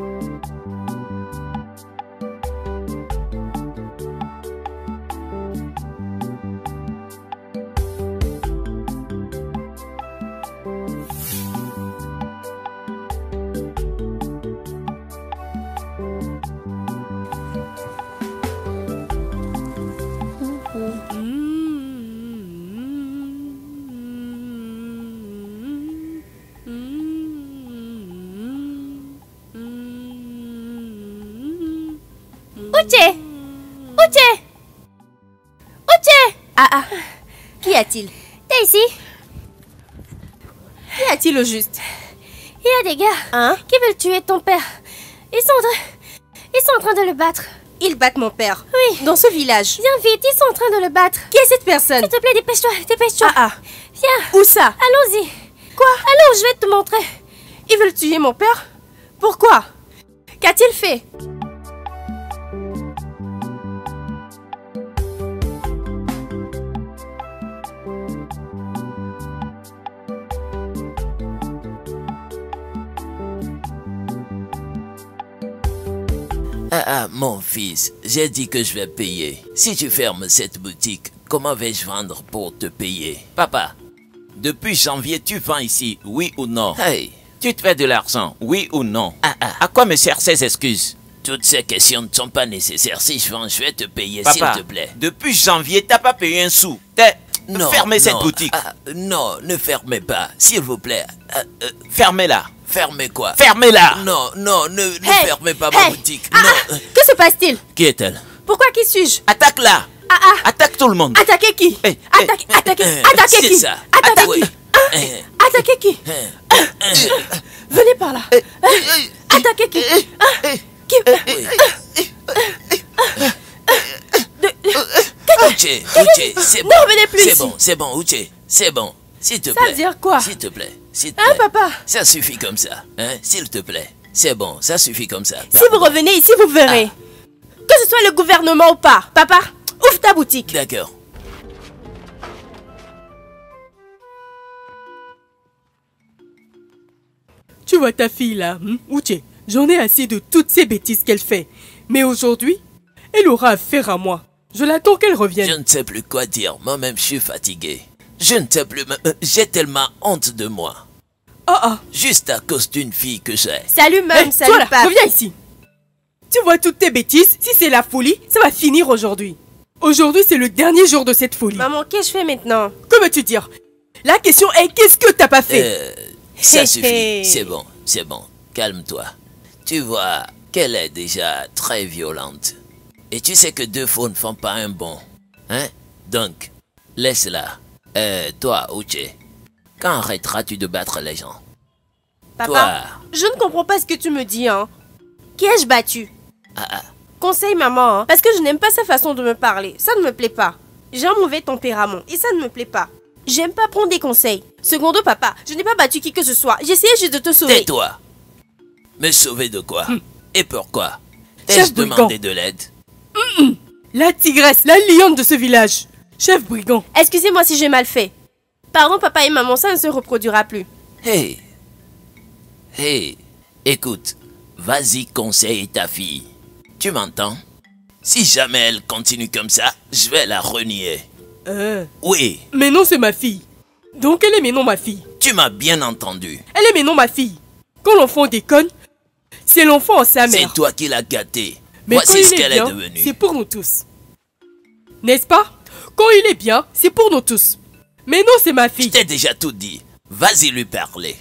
Uche! Uche! Uche! Ah, qu'y a-t-il? T'es ici? Qu'y a-t-il au juste? Il y a des gars qui veulent tuer ton père. Ils sont en train de le battre. Ils battent mon père? Oui. Dans ce village? Viens vite, ils sont en train de le battre. Qui est cette personne? S'il te plaît, dépêche-toi, dépêche-toi. Viens. Où ça? Allons-y. Quoi? Allons, je vais te montrer. Ils veulent tuer mon père? Pourquoi? Qu'a-t-il fait? Mon fils, j'ai dit que je vais payer. Si tu fermes cette boutique, comment vais-je vendre pour te payer? Papa, depuis janvier, tu vends ici, oui ou non? Hey, tu te fais de l'argent, oui ou non? À quoi me servent ces excuses? Toutes ces questions ne sont pas nécessaires. Si je vends, je vais te payer, s'il te plaît. Depuis janvier, t'as pas payé un sou. Fermez cette boutique. Non, ne fermez pas, s'il vous plaît. Fermez-la. Fermez quoi? Fermez-la! Non, ne fermez pas ma boutique. Non. Que se passe-t-il? Qui est-elle? Pourquoi qui suis-je? Attaque-la! Attaque tout le monde! Attaquer qui? Attaquer qui? Ça. Attaquer qui? Attaquer qui? Venez par là. Attaquer qui? Uche, c'est bon. Ne revenez plus ici. C'est bon, Uche, c'est bon. S'il te plaît. Ça veut dire quoi? S'il te plaît. Hein, papa? Ça suffit comme ça. Hein? S'il te plaît. C'est bon, ça suffit comme ça. Si vous revenez ici, vous verrez. Que ce soit le gouvernement ou pas. Papa, ouvre ta boutique. D'accord. Tu vois ta fille là, Uche, j'en ai assez de toutes ces bêtises qu'elle fait. Mais aujourd'hui, elle aura affaire à moi. Je l'attends qu'elle revienne. Je ne sais plus quoi dire. Moi-même, je suis fatigué. Je ne sais plus. J'ai tellement honte de moi. Juste à cause d'une fille que j'ai. Salut, maman. Salut, toi là, papa. reviens ici. Tu vois toutes tes bêtises? Si c'est la folie, ça va finir aujourd'hui. Aujourd'hui, c'est le dernier jour de cette folie. Maman, qu'est-ce que je fais maintenant? Que veux-tu dire? La question est, qu'est-ce que t'as pas fait? Ça suffit. C'est bon. Calme-toi. Tu vois qu'elle est déjà très violente. Et tu sais que deux faux ne font pas un bon. Hein? Donc, laisse-la. Toi, Uche, quand arrêteras-tu de battre les gens? Papa, je ne comprends pas ce que tu me dis, hein. Qui ai-je battu? Conseille maman, hein, parce que je n'aime pas sa façon de me parler. Ça ne me plaît pas. J'ai un mauvais tempérament et ça ne me plaît pas. J'aime pas prendre des conseils. Secondo, papa, je n'ai pas battu qui que ce soit. J'ai essayé juste de te sauver. Tais-toi. Me sauver de quoi? Et pourquoi? Chef T'ai-je demandé de l'aide? La tigresse, la lionne de ce village. Chef brigand. Excusez-moi si j'ai mal fait. Pardon, papa et maman, ça ne se reproduira plus. Hey, écoute, vas-y conseille ta fille. Tu m'entends? Si jamais elle continue comme ça, je vais la renier. Oui. Mais non, c'est ma fille. Donc elle est mais non ma fille. Tu m'as bien entendu. Elle est mais non ma fille. Quand l'enfant déconne, c'est l'enfant en sa mère. C'est toi qui l'as gâtée. Mais voici ce qu'elle est bien, devenue. c'est pour nous tous. N'est-ce pas? Quand il est bien, c'est pour nous tous. Mais non, c'est ma fille. Je t'ai déjà tout dit. Vas-y lui parler.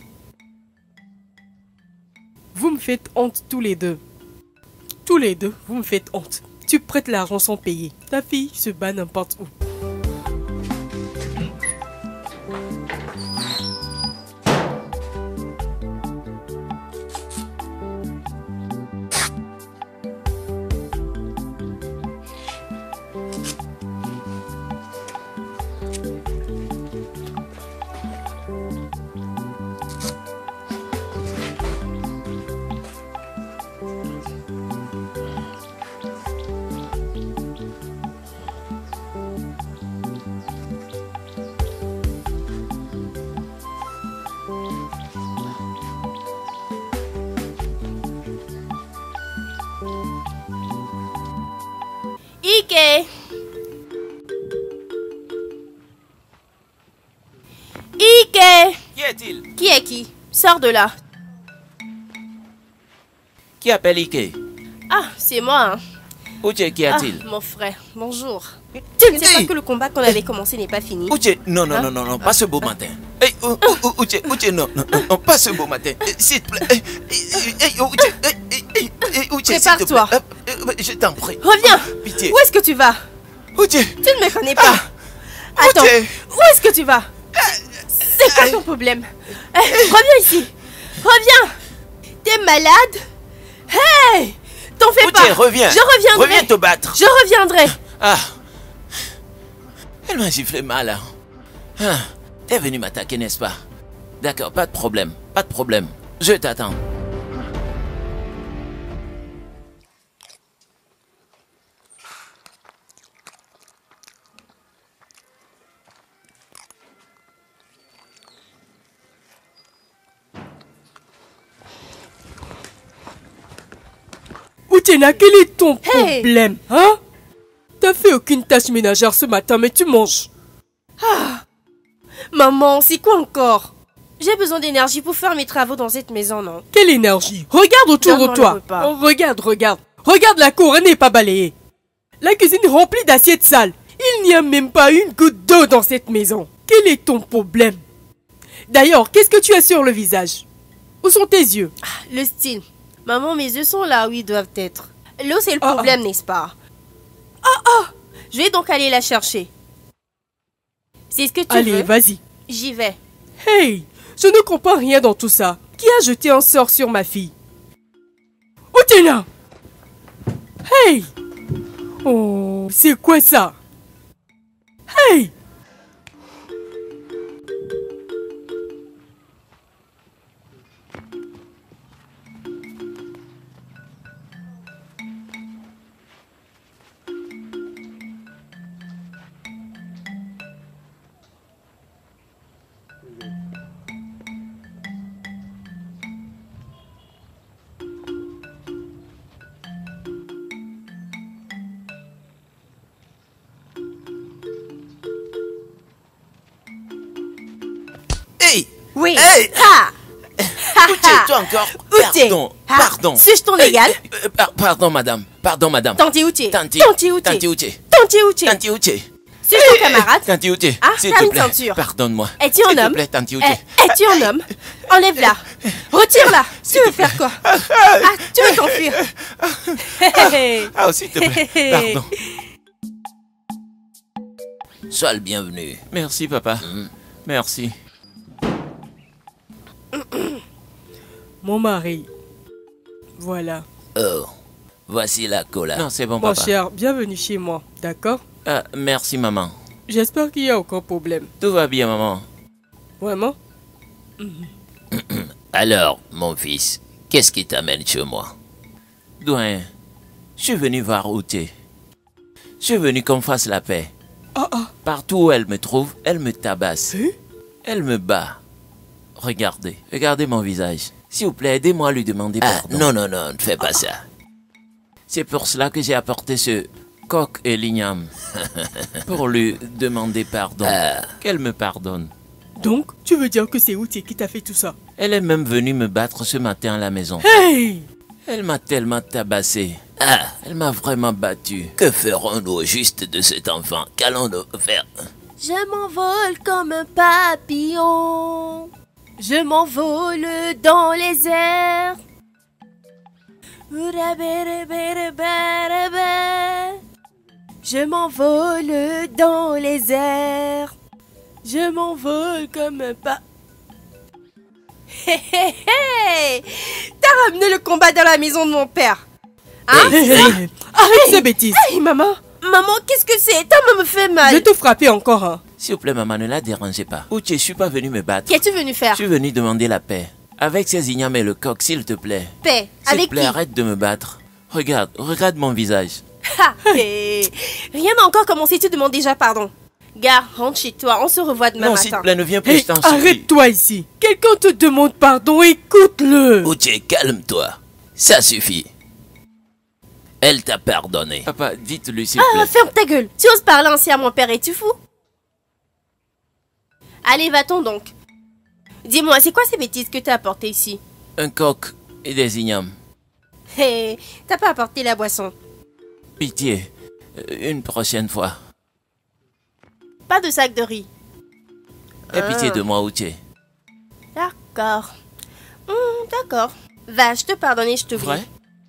Vous me faites honte tous les deux. Tous les deux, vous me faites honte. Tu prêtes l'argent sans payer. Ta fille se bat n'importe où. Ike. Ike. Qui est-il? Qui est qui? Sors de là. Qui appelle Ike? Ah, c'est moi. Hein. Uche, qu'y a-t-il? Mon frère, bonjour. Tu ne sais pas que le combat qu'on avait commencé n'est pas fini? Uche, non, pas ce beau matin. Hey, Uche, non, pas ce beau matin. S'il te plaît. Uche, prépare-toi. Je t'en prie. Reviens. Pitié. Où est-ce que tu vas? Uche. Tu ne me connais pas. Attends, où est-ce que tu vas? C'est quoi ton problème? Reviens ici. Reviens. T'es malade? Hey! T'en fais pas. Reviens. Je reviendrai. Reviens te battre. Je reviendrai. Ah. Elle m'a giflé mal. Hein. Ah. T'es venu m'attaquer, n'est-ce pas? D'accord, pas de problème. Pas de problème. Je t'attends. Utena, quel est ton problème, hein? T'as fait aucune tâche ménagère ce matin, mais tu manges. Ah. Maman, c'est quoi encore? J'ai besoin d'énergie pour faire mes travaux dans cette maison, non? Quelle énergie? Regarde autour de toi. Oh, regarde. Regarde la cour, elle n'est pas balayée. La cuisine remplie d'assiettes sales. Il n'y a même pas une goutte d'eau dans cette maison. Quel est ton problème? D'ailleurs, qu'est-ce que tu as sur le visage? Où sont tes yeux? Le style. Maman, mes yeux sont là où ils doivent être. L'eau, c'est le problème, n'est-ce pas? Je vais donc aller la chercher. C'est ce que tu veux? Allez, vas-y. J'y vais. Hey, je ne comprends rien dans tout ça. Qui a jeté un sort sur ma fille? Utena! Hey! Oh, c'est quoi ça? Hey! Oui. Hey! Ha! Uche, toi encore? Pardon. Suis-je ton égal? Pardon, madame. Tanti Uche. Tanti Uche. Suis-je ton camarade? Tanti Uche, s'il t'as te une plaît, ceinture. pardonne-moi. Es-tu un S'il te homme? plaît, Tanti Uche. Es-tu un homme? Enlève-la. Retire-la. Tu veux faire quoi? Tu veux t'enfuir? Ah, s'il te plaît, pardon. Sois le bienvenu. Merci, papa. Merci. Mon mari. Voilà. Oh, voici la cola. Non, c'est bon, Mon papa. cher, bienvenue chez moi, d'accord? Merci, maman. J'espère qu'il n'y a aucun problème. Tout va bien, maman. Vraiment? Alors, mon fils, qu'est-ce qui t'amène chez moi? Doyen, je suis venu voir Uche. Je suis venu qu'on fasse la paix. Partout où elle me trouve, elle me tabasse. Elle me bat. Regardez mon visage. S'il vous plaît, aidez-moi à lui demander pardon. Non, ne fais pas ça. C'est pour cela que j'ai apporté ce coq et l'igname. Pour lui demander pardon. Qu'elle me pardonne. Donc, tu veux dire que c'est Uche qui t'a fait tout ça? Elle est même venue me battre ce matin à la maison. Hey! Elle m'a tellement tabassé. Elle m'a vraiment battu. Que ferons-nous au juste de cet enfant? Qu'allons-nous faire? Je m'envole comme un papillon. Je m'envole dans les airs. Je m'envole dans les airs. Je m'envole comme un pas. T'as ramené le combat dans la maison de mon père. Hein? Arrête ces bêtises. Hey, maman. Maman, qu'est-ce que c'est? Ta main me fait mal. Je vais te frapper encore, hein. S'il vous plaît, maman, ne la dérangez pas. Uche, je suis pas venu me battre. Qu'es-tu venu faire? Je suis venu demander la paix. Avec ces ignames et le coq, s'il te plaît. Paix? S'il Avec te plaît, qui? arrête de me battre. Regarde mon visage. Rien n'a encore commencé, tu demandes déjà pardon. Gars, rentre chez toi, on se revoit demain Non, matin. s'il te plaît, ne viens plus, Hey, je t'en supplie. arrête-toi ici. Quelqu'un te demande pardon, écoute-le. Uche, calme-toi. Ça suffit. Elle t'a pardonné. Papa, dites-lui s'il plaît. Ah, ferme ta gueule. Tu oses parler ainsi à mon père, es-tu fou? Allez, va-t'en donc. Dis-moi, c'est quoi ces bêtises que t'as apportées ici? Un coq et des ignames. Hé, t'as pas apporté la boisson. Pitié, une prochaine fois. Pas de sac de riz. Aie pitié de moi, Uche. D'accord. D'accord. Va, je te pardonne et je te Vrai?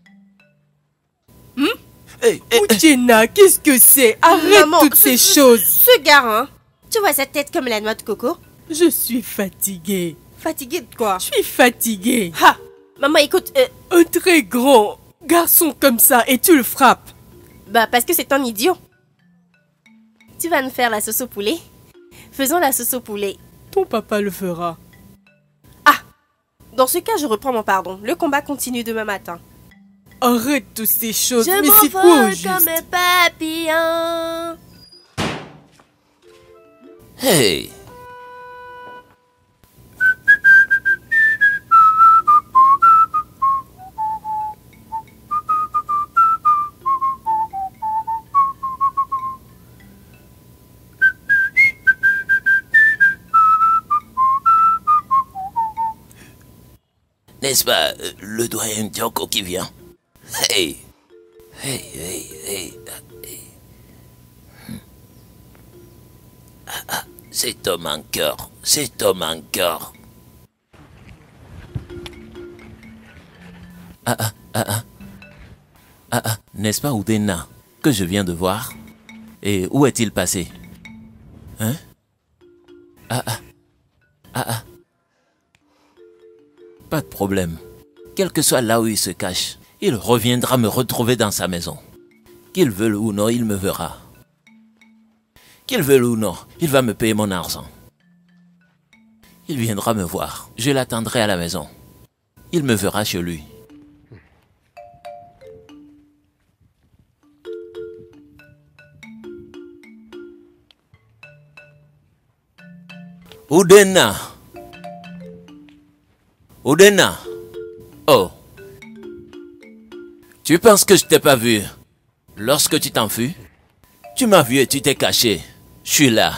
Uchenna, qu'est-ce que c'est? Arrête Maman, toutes ces choses. Ce gars, hein? Tu vois sa tête comme la noix de coco? Je suis fatiguée. Fatigué de quoi? Je suis fatiguée. Ha! Maman, écoute, Un très grand garçon comme ça et tu le frappes. bah parce que c'est un idiot. Tu vas nous faire la sauce au poulet? Faisons la sauce au poulet. Ton papa le fera. Dans ce cas, je reprends mon pardon. Le combat continue demain matin. Arrête toutes ces choses. Je Mais c'est quoi au m'envole juste? comme un papillon. Hey! N'est-ce pas le doyen Djoko qui vient? Hey! Hey, hey, hey, hey. Cet homme encore, cet homme encore. N'est-ce pas Udena que je viens de voir? Et où est-il passé? Hein? Pas de problème. Quel que soit là où il se cache, il reviendra me retrouver dans sa maison. Qu'il veuille ou non, il me verra. Qu'il veuille ou non, il va me payer mon argent. Il viendra me voir. Je l'attendrai à la maison. Il me verra chez lui. Udena! Udena! Oh! Tu penses que je t'ai pas vu? Lorsque tu t'enfuis, tu m'as vu et tu t'es caché. Je suis là.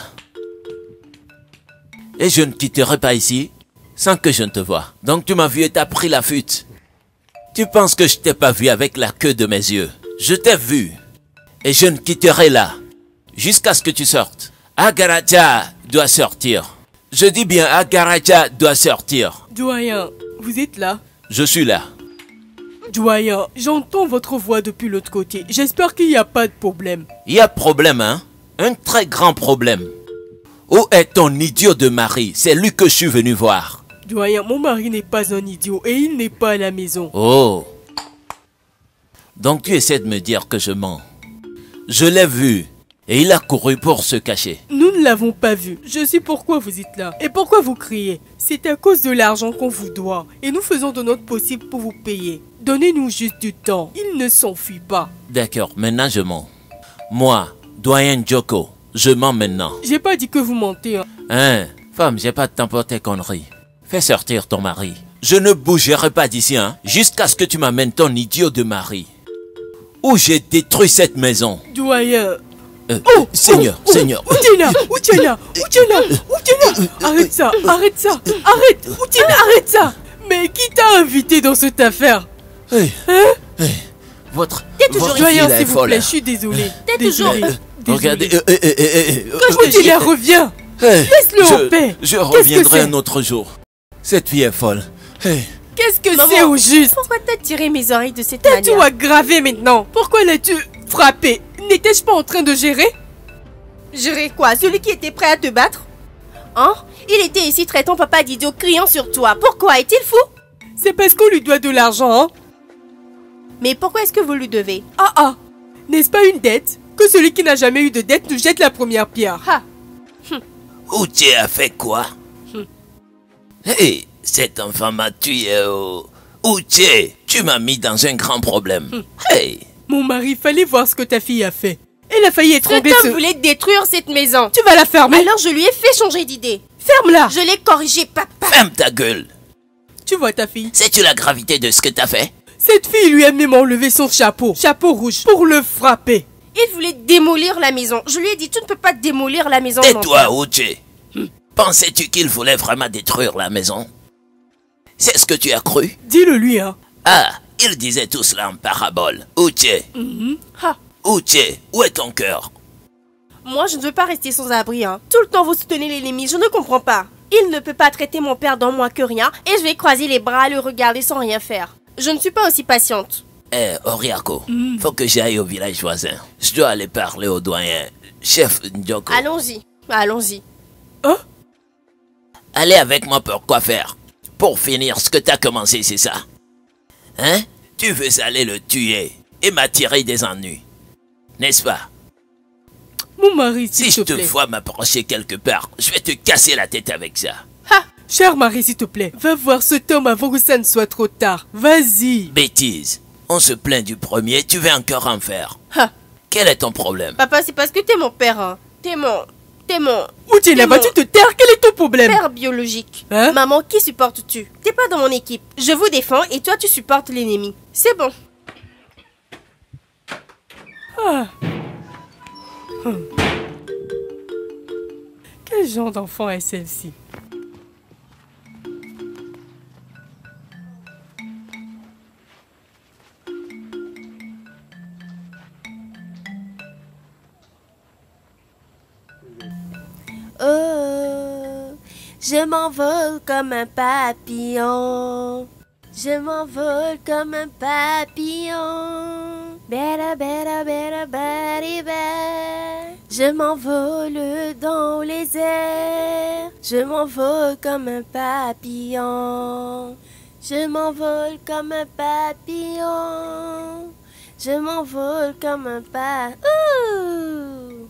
Et je ne quitterai pas ici sans que je ne te voie. Donc tu m'as vu et t'as pris la fuite. Tu penses que je t'ai pas vu avec la queue de mes yeux? Je t'ai vu. Et je ne quitterai là jusqu'à ce que tu sortes. Agaracha doit sortir. Je dis bien Agaracha doit sortir. Doyen, vous êtes là? Je suis là. Doyen, j'entends votre voix depuis l'autre côté. J'espère qu'il n'y a pas de problème. Il y a problème, hein? Un très grand problème. Où est ton idiot de mari? C'est lui que je suis venu voir. Doyen, mon mari n'est pas un idiot et il n'est pas à la maison. Oh. Donc tu essaies de me dire que je mens. Je l'ai vu. Et il a couru pour se cacher. Nous ne l'avons pas vu. Je sais pourquoi vous êtes là. Et pourquoi vous criez. C'est à cause de l'argent qu'on vous doit. Et nous faisons de notre possible pour vous payer. Donnez-nous juste du temps. Il ne s'enfuit pas. D'accord, maintenant je mens. Moi, doyen Djoko, je mens maintenant. J'ai pas dit que vous mentez. Hein? Femme, j'ai pas de temps pour tes conneries. Fais sortir ton mari. Je ne bougerai pas d'ici, hein, jusqu'à ce que tu m'amènes ton idiot de mari. Ou j'ai détruit cette maison. Doyen... Seigneur, Seigneur. Uchenna, arrête ça, arrête, Uchenna, arrête ça. Mais qui t'a invité dans cette affaire? Votre doyen, fille s'il vous folle. plaît, je suis désolé. T'es toujours... Regardez. Uchenna, reviens. Laisse-le en paix. Je reviendrai un autre jour. Cette fille est folle. Qu'est-ce que Maman, c'est au juste? Pourquoi t'as tiré mes oreilles de cette T'as tout manière? aggravé maintenant. Pourquoi l'as-tu frappé? N'étais-je pas en train de gérer? Gérer quoi? Celui qui était prêt à te battre? Hein? Il était ici traitant papa d'idiot, criant sur toi. Pourquoi? Est-il fou? C'est parce qu'on lui doit de l'argent, hein? Mais pourquoi est-ce que vous lui devez? N'est-ce pas une dette? Que celui qui n'a jamais eu de dette nous jette la première pierre. Uche a fait quoi? Hey, cet enfant m'a tué. Uche, tu m'as mis dans un grand problème. Hey. Mon mari, fallait voir ce que ta fille a fait. Elle a failli étrangler Cet homme voulait détruire cette maison. Tu vas la fermer? Alors je lui ai fait changer d'idée. Ferme-la. Je l'ai corrigé, papa. Ferme ta gueule. Tu vois ta fille? Sais-tu la gravité de ce que t'as fait? Cette fille lui a même enlevé son chapeau rouge, pour le frapper. Il voulait démolir la maison. Je lui ai dit, tu ne peux pas démolir la maison. Tais-toi, Uche. Pensais-tu qu'il voulait vraiment détruire la maison? C'est ce que tu as cru? Dis-le lui, hein. Ah, il disait tout cela en parabole. Uche. Uche, où est ton cœur? Moi, je ne veux pas rester sans abri, hein. Tout le temps, vous soutenez l'ennemi, je ne comprends pas. Il ne peut pas traiter mon père dans moi que rien, et je vais croiser les bras, le regarder sans rien faire. Je ne suis pas aussi patiente. Oriako, faut que j'aille au village voisin. Je dois aller parler au doyen, chef Njoko. Allons-y, allons-y. Hein? Allez avec moi pour quoi faire? Pour finir ce que t'as commencé, c'est ça? Hein? Tu veux aller le tuer et m'attirer des ennuis, n'est-ce pas? Mon mari, si je te vois m'approcher quelque part, je vais te casser la tête avec ça. Ha! Cher mari, s'il te plaît, va voir cet homme avant que ça ne soit trop tard. Vas-y. Bêtise. On se plaint du premier, tu veux encore en faire. Ha! Quel est ton problème? Papa, c'est parce que t'es mon père, hein. T'es mon... Où tu là-bas, tu te taires, quel est ton problème? Père biologique. Hein? Maman, qui supportes-tu? T'es pas dans mon équipe. Je vous défends et toi, tu supportes l'ennemi. C'est bon. Ah. Quel genre d'enfant est celle-ci? Oh, je m'envole comme un papillon. Je m'envole comme un papillon. Bera, bera, bera, bari, bera. Je m'envole dans les airs. Je m'envole comme un papillon. Je m'envole comme un papillon. Je m'envole comme un papillon.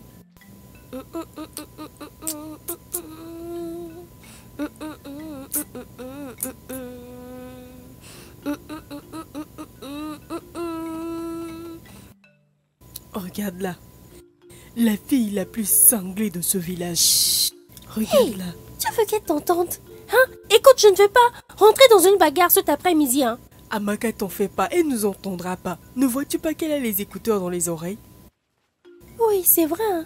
Regarde-la. La fille la plus cinglée de ce village. Regarde-la. Hey, tu veux qu'elle t'entende? Hein? Écoute, je ne veux pas rentrer dans une bagarre cet après-midi, hein. Amaka, t'en fais pas, elle nous entendra pas. Ne vois-tu pas qu'elle a les écouteurs dans les oreilles? Oui, c'est vrai, hein.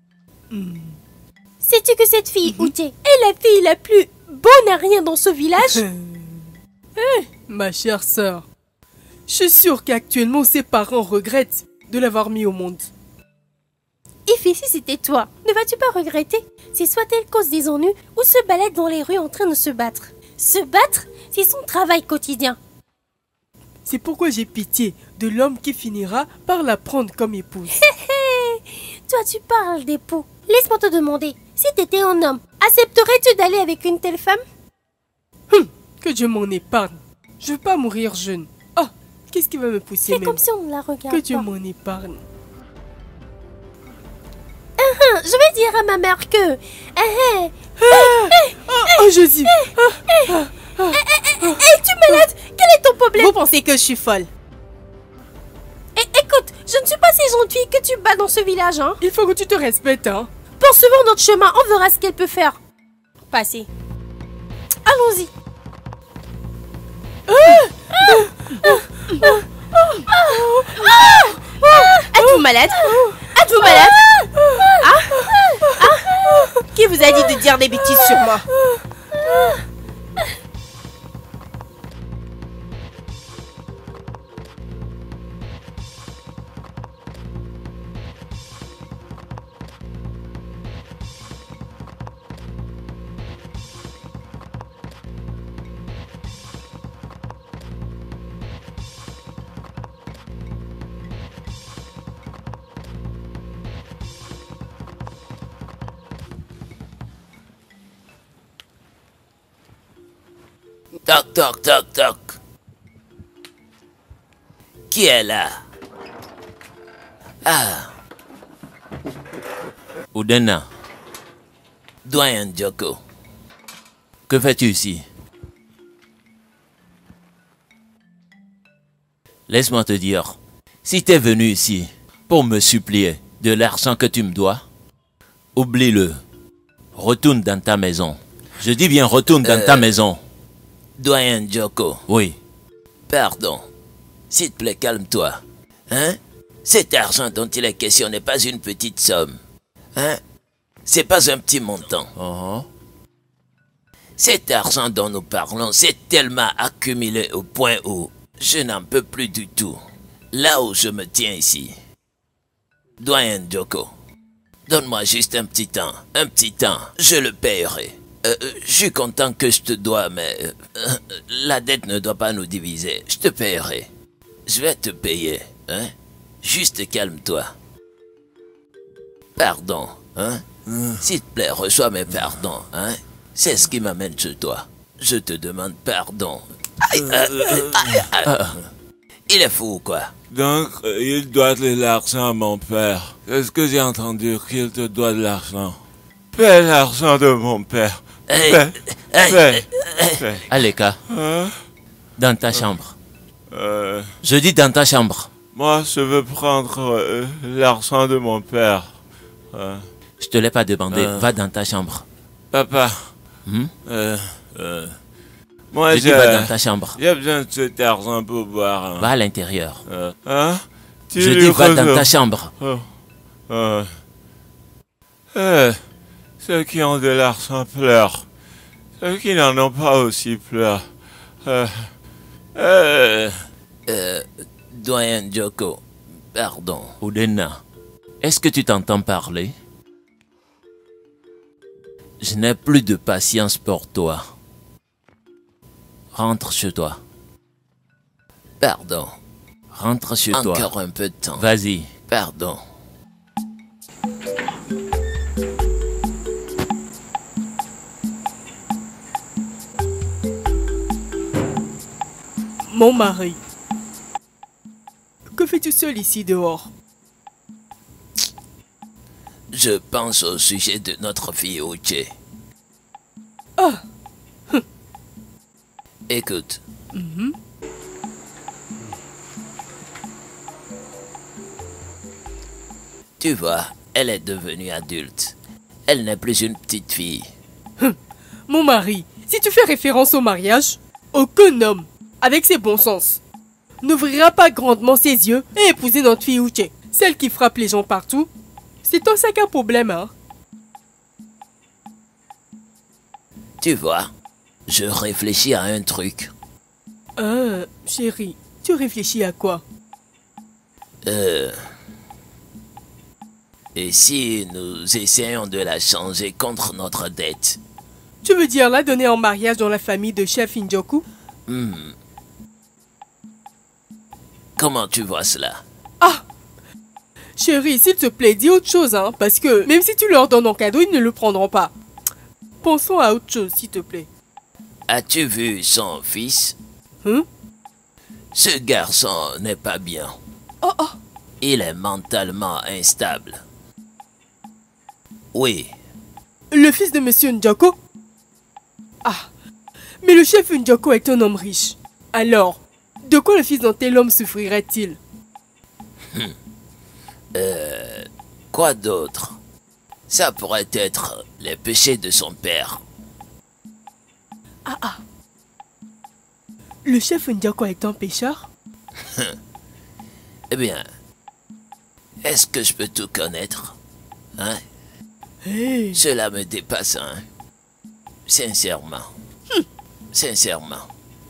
Sais-tu que cette fille, Uche, est la fille la plus bonne à rien dans ce village? Ma chère sœur, je suis sûre qu'actuellement ses parents regrettent de l'avoir mis au monde. Ify, si c'était toi, ne vas-tu pas regretter? C'est soit elle cause des ennuis ou se balade dans les rues en train de se battre. Se battre, c'est son travail quotidien. C'est pourquoi j'ai pitié de l'homme qui finira par la prendre comme épouse. Toi, tu parles d'époux. Laisse-moi te demander, si t'étais un homme, accepterais-tu d'aller avec une telle femme? Que Dieu m'en épargne. Je veux pas mourir jeune. Oh, qu'est-ce qui va me pousser Fais même? comme si on ne la regarde Que Dieu pas. m'en épargne. Je vais dire à ma mère que... Oh, Josie. Es-tu malade? Quel est ton problème? Vous pensez que je suis folle? Écoute, je ne suis pas ces gens de filles que tu bats dans ce village, hein. Il faut que tu te respectes, hein. Poursuivons notre chemin, on verra ce qu'elle peut faire. Passez. Allons-y. Êtes-vous malade? Êtes-vous malade? Qui vous a dit de dire des bêtises sur moi? Toc, toc, toc, toc. Qui est là? Ah. Udena. Doyen Njoko. Que fais-tu ici? Laisse-moi te dire, si t'es venu ici pour me supplier de l'argent que tu me dois, oublie-le. Retourne dans ta maison. Je dis bien retourne dans ta maison. Doyen Njoko. Oui. Pardon. S'il te plaît, calme-toi. Hein? Cet argent dont il est question n'est pas une petite somme. Hein? C'est pas un petit montant. Cet argent dont nous parlons s'est tellement accumulé au point où je n'en peux plus du tout. Là où je me tiens ici. Doyen Njoko, donne-moi juste un petit temps, je le paierai. Je suis content que je te dois, mais la dette ne doit pas nous diviser. Je te paierai. Je vais te payer, hein? Juste calme-toi. Pardon, hein? S'il te plaît, reçois mes pardons, hein? C'est ce qui m'amène chez toi. Je te demande pardon. Il est fou ou quoi? Donc, il doit de l'argent à mon père. C'est ce que j'ai entendu, qu'il te doit de l'argent. Paie l'argent de mon père. Paie. Aleka, dans ta chambre. Je dis dans ta chambre. Moi, je veux prendre l'argent de mon père. Je te l'ai pas demandé, va dans ta chambre. Papa. Moi, je dis va dans ta chambre. J'ai besoin de cet argent pour boire. Hein. Va à l'intérieur. Je dis va dans ta chambre. Ceux qui ont de l'argent pleurent. Ceux qui n'en ont pas aussi pleurent. Doyen Njoko, pardon. Udena, est-ce que tu t'entends parler? Je n'ai plus de patience pour toi. Rentre chez toi. Pardon. Rentre chez toi. Encore un peu de temps. Vas-y. Pardon. Mon mari, que fais-tu seul ici dehors? Je pense au sujet de notre fille Uche. Ah. Écoute. Tu vois, elle est devenue adulte. Elle n'est plus une petite fille. Mon mari, si tu fais référence au mariage, aucun homme, avec ses bons sens, n'ouvrira pas grandement ses yeux et épouser notre fille Uche, celle qui frappe les gens partout. C'est ton sac à problème, hein? Tu vois, je réfléchis à un truc. Chérie, tu réfléchis à quoi? Et si nous essayons de la changer contre notre dette? Tu veux dire la donner en mariage dans la famille de chef Njoku? Comment tu vois cela? Ah! Chérie, s'il te plaît, dis autre chose, hein, parce que même si tu leur donnes en cadeau, ils ne le prendront pas. Pensons à autre chose, s'il te plaît. As-tu vu son fils? Ce garçon n'est pas bien. Il est mentalement instable. Oui. Le fils de Monsieur Njoko? Ah, mais le chef Njoko est un homme riche. Alors, de quoi le fils d'un tel homme souffrirait-il? Quoi d'autre? Ça pourrait être les péchés de son père. Le chef Njoko est un pécheur? Eh bien, est-ce que je peux tout connaître? Hein? Hey. Cela me dépasse, hein? Sincèrement. Sincèrement.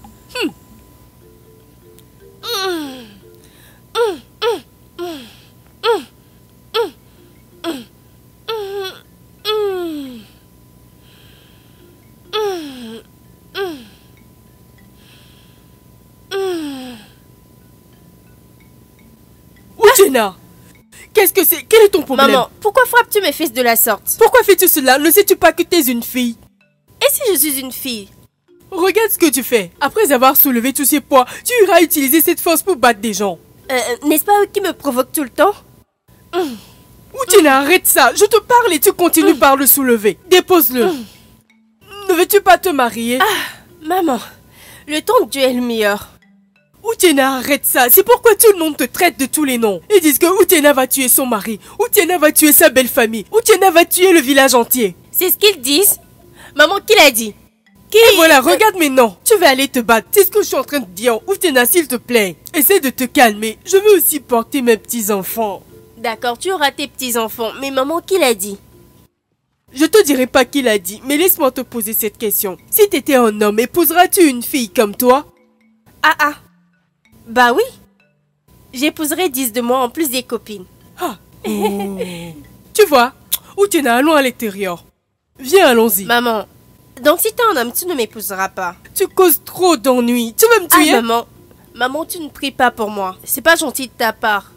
Utena, qu'est-ce que c'est? Quel est ton problème? Maman, pourquoi frappes-tu mes fils de la sorte? Pourquoi fais-tu cela? Ne sais-tu pas que tu es une fille? Et si je suis une fille? Regarde ce que tu fais. Après avoir soulevé tous ces poids, tu iras utiliser cette force pour battre des gens. N'est-ce pas eux qui me provoquent tout le temps? Utena, arrête ça. Je te parle et tu continues par le soulever. Dépose-le. Ne veux-tu pas te marier? Maman, le temps de Dieu est le meilleur. Utena, arrête ça. C'est pourquoi tout le monde te traite de tous les noms. Ils disent que Utena va tuer son mari. Utena va tuer sa belle famille. Utena va tuer le village entier. C'est ce qu'ils disent? Maman, qui l'a dit? Et voilà, regarde maintenant. Tu vas aller te battre. C'est ce que je suis en train de dire. Ouftena, s'il te plaît. Essaie de te calmer. Je veux aussi porter mes petits-enfants. D'accord, tu auras tes petits-enfants. Mais maman, qui l'a dit? Je te dirai pas qui l'a dit, mais laisse-moi te poser cette question. Si t'étais un homme, épouseras-tu une fille comme toi? Ah. Bah oui. J'épouserai 10 de moi en plus des copines. Ah. Oh. Tu vois, Ouftena, allons à l'extérieur. Viens, allons-y. Maman, donc si t'es un homme, tu ne m'épouseras pas. Tu causes trop d'ennuis. Tu veux me tuer? Ah, maman, tu ne pries pas pour moi. C'est pas gentil de ta part.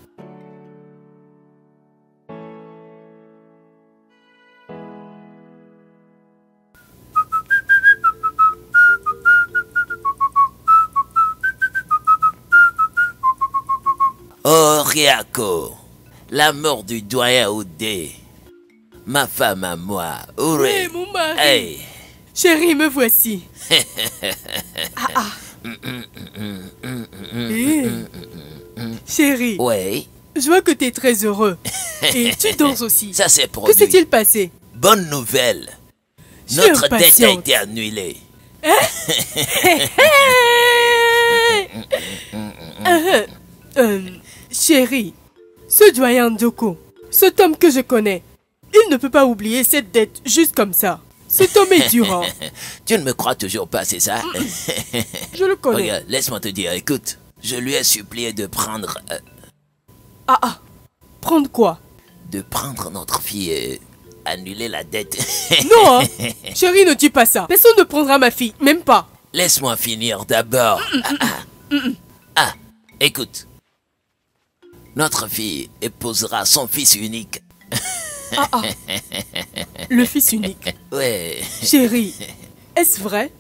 Oh, Ryako, la mort du doyen Oudé. Ma femme à moi, Ouré. Hey, mon mari. Hey. Chérie, me voici. Chérie. Ouais. Je vois que tu es très heureux. Et tu danses aussi. Ça c'est pour Que s'est-il passé? Bonne nouvelle. J'ai Notre dette a impatiente. été annulée. Chérie, ce doyen Ndoko, cet homme que je connais, il ne peut pas oublier cette dette juste comme ça. Cet homme est dur, hein. Tu ne me crois toujours pas, c'est ça? Je le connais. Regarde, laisse-moi te dire, écoute, je lui ai supplié de prendre... Prendre quoi? de prendre notre fille et annuler la dette. Non, hein. Chérie, ne dis pas ça. Personne ne prendra ma fille, même pas. Laisse-moi finir d'abord. Écoute. Notre fille épousera son fils unique. Le fils unique. Ouais. Chérie, est-ce vrai?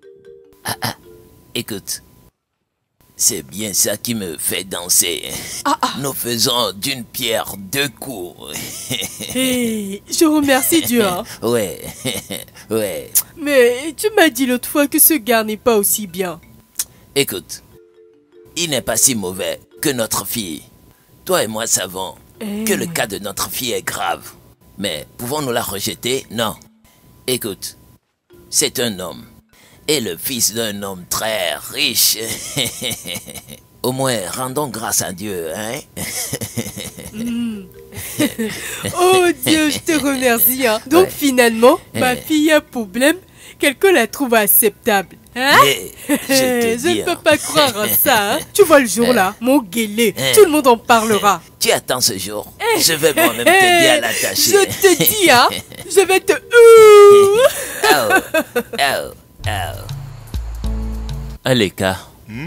Écoute. C'est bien ça qui me fait danser. Nous faisons d'une pierre deux coups. Hey, je remercie Dieu, hein. Ouais. Ouais. Mais tu m'as dit l'autre fois que ce gars n'est pas aussi bien. Écoute. Il n'est pas si mauvais que notre fille. Toi et moi savons que le cas de notre fille est grave. Mais pouvons-nous la rejeter? Non. Écoute. C'est un homme. Et le fils d'un homme très riche. Au moins, rendons grâce à Dieu, hein? Oh Dieu, je te remercie, hein. Donc finalement, ma fille a un problème, quelqu'un la trouve acceptable. Hein? Je ne peux pas croire à ça, hein. Tu vois le jour là, mon guélé, tout le monde en parlera. Tu attends ce jour. Je vais moi-même t'aider à l'attacher. Je te dis, hein, je vais te... Aleka,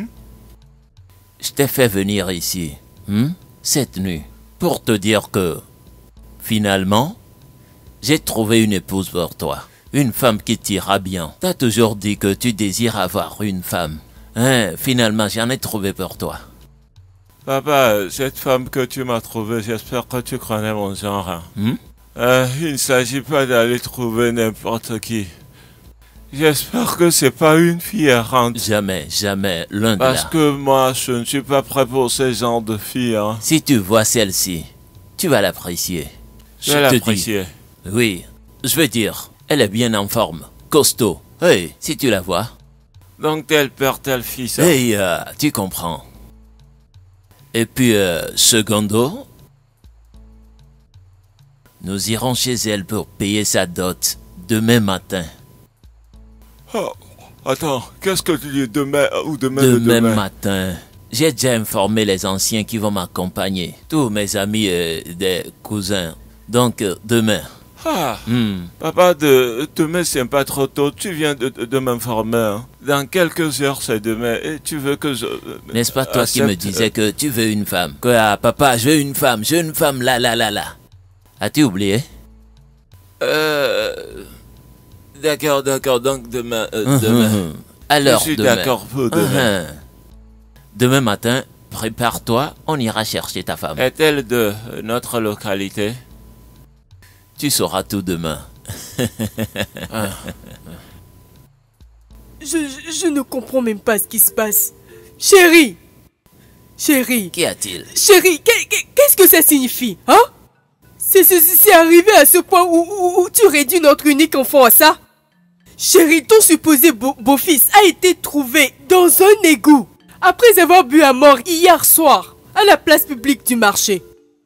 je t'ai fait venir ici, cette nuit, pour te dire que, finalement, j'ai trouvé une épouse pour toi. Une femme qui t'ira bien. T'as toujours dit que tu désires avoir une femme. Hein, finalement, j'en ai trouvé pour toi. Papa, cette femme que tu m'as trouvée, j'espère que tu connais mon genre. Hein. Il ne s'agit pas d'aller trouver n'importe qui. J'espère que c'est pas une fille errante. Jamais, jamais, l'un de là. Parce que moi, je ne suis pas prêt pour ce genre de fille. Hein. Si tu vois celle-ci, tu vas l'apprécier. Je vais l'apprécier. Oui, je veux dire, elle est bien en forme, costaud. Hey, si tu la vois. Donc tel père, tel fils. Hein. Hey, tu comprends. Et puis, secondo, nous irons chez elle pour payer sa dot demain matin. Oh, attends, qu'est-ce que tu dis demain ou demain Demain matin. J'ai déjà informé les anciens qui vont m'accompagner. Tous mes amis et des cousins. Donc, demain. Papa, demain c'est pas trop tôt. Tu viens de m'informer. Hein. Dans quelques heures c'est demain. Et tu veux que je... N'est-ce pas toi qui me disais que tu veux une femme? Que, papa, je veux une femme là. As-tu oublié? D'accord, donc demain. Alors, je suis demain. d'accord pour demain. Demain matin, prépare-toi, on ira chercher ta femme. Est-elle de notre localité? Tu sauras tout demain. Je ne comprends même pas ce qui se passe. Chérie! Qu'y a-t-il? Chérie, qu'est-ce que ça signifie? Hein? C'est arrivé à ce point où tu réduis notre unique enfant à ça? Chérie, ton supposé beau-fils a été trouvé dans un égout après avoir bu à mort hier soir à la place publique du marché.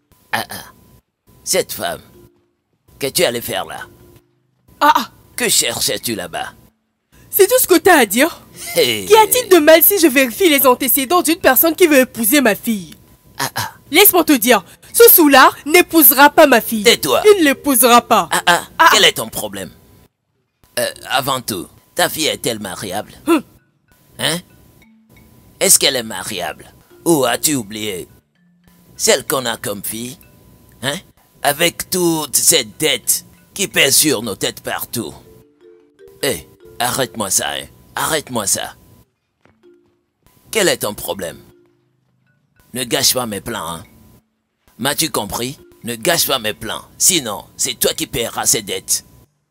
Cette femme, que tu allais faire là? Que cherchais-tu là-bas? C'est tout ce que t'as à dire? Hey. Qu'y a-t-il de mal si je vérifie les antécédents d'une personne qui veut épouser ma fille? Laisse-moi te dire, ce soulard n'épousera pas ma fille. Tais-toi. Il ne l'épousera pas. Quel est ton problème? Avant tout, ta fille est-elle mariable? Hein? Est-ce qu'elle est mariable? Ou as-tu oublié? Celle qu'on a comme fille? Hein? Avec toutes ces dettes qui pèsent sur nos têtes partout. Hé, arrête-moi ça, hein? Arrête-moi ça. Quel est ton problème? Ne gâche pas mes plans, hein? M'as-tu compris? Ne gâche pas mes plans. Sinon, c'est toi qui paieras ces dettes.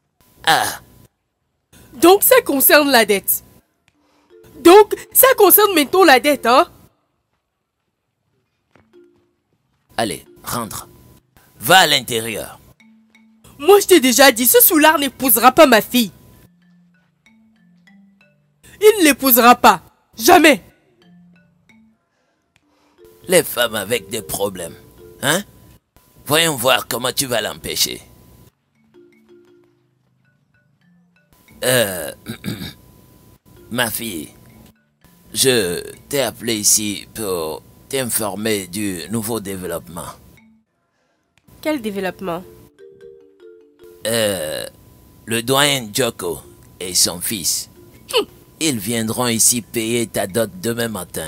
Donc ça concerne la dette. Donc ça concerne maintenant la dette, hein? Allez, rentre. Va à l'intérieur. Moi je t'ai déjà dit, ce soulard n'épousera pas ma fille. Il ne l'épousera pas. Jamais. Les femmes avec des problèmes, hein? Voyons voir comment tu vas l'empêcher. Ma fille, je t'ai appelé ici pour t'informer du nouveau développement. Quel développement? Le doyen Joko et son fils, ils viendront ici payer ta dot demain matin.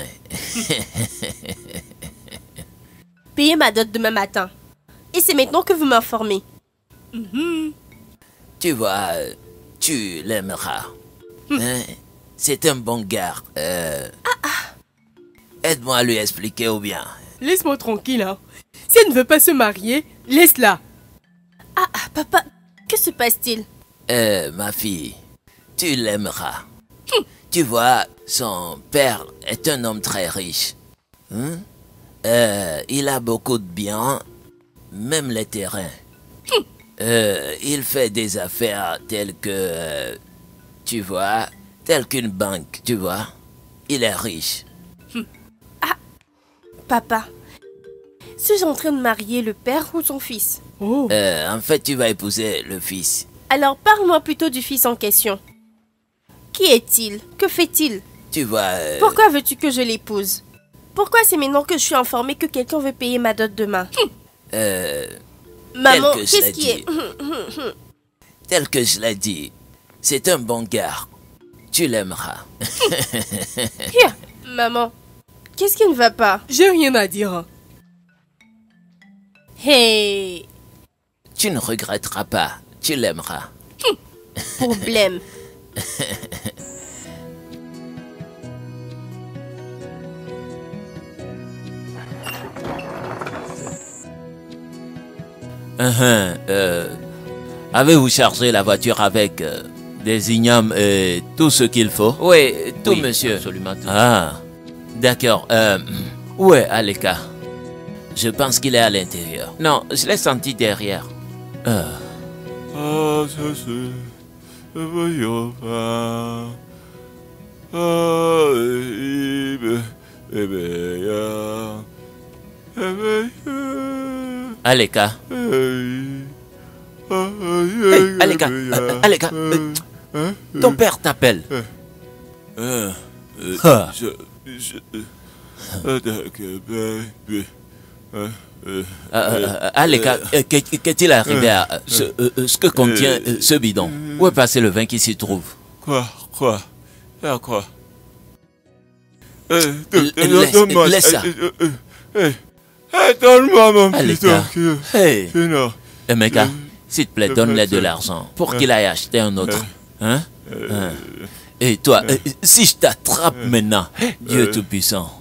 Payer ma dot demain matin. Et c'est maintenant que vous m'informez. Tu vois, tu l'aimeras. Hein? C'est un bon gars. Aide-moi à lui expliquer ou bien. Laisse-moi tranquille, hein. Si elle ne veut pas se marier, laisse-la. Papa, que se passe-t-il? Ma fille, tu l'aimeras. Tu vois, son père est un homme très riche. Hein? Il a beaucoup de biens, même les terrains. Il fait des affaires telles que, tu vois, telles qu'une banque, tu vois. Il est riche. Papa, suis-je en train de marier le père ou son fils? En fait, tu vas épouser le fils. Alors parle-moi plutôt du fils en question. Qui est-il? Que fait-il? Tu vois... Pourquoi veux-tu que je l'épouse? Pourquoi c'est maintenant que je suis informée que quelqu'un veut payer ma dot demain? Maman, qu'est-ce qui est... Tel que je l'ai dit, c'est un bon gars. Tu l'aimeras. Maman, qu'est-ce qui ne va pas? J'ai rien à dire. Hey! Tu ne regretteras pas. Tu l'aimeras. Problème. Avez-vous chargé la voiture avec des ignames et tout ce qu'il faut? Oui, tout, monsieur. Absolument tout. D'accord. Où est Aleka? Je pense qu'il est à l'intérieur. Non, je l'ai senti derrière. Aleka. Hey, Aleka. Aleka. Ton père t'appelle. Aleka, qu'est-il arrivé à ce que contient ce bidon? Où est passé le vin qui s'y trouve? Quoi? Laisse ça. Donne-moi mon Aleka. bidon. Hey. Emeka, s'il te plaît, donne-le de l'argent pour qu'il aille acheter un autre. Hein? Et toi, si je t'attrape maintenant, Dieu Tout-Puissant.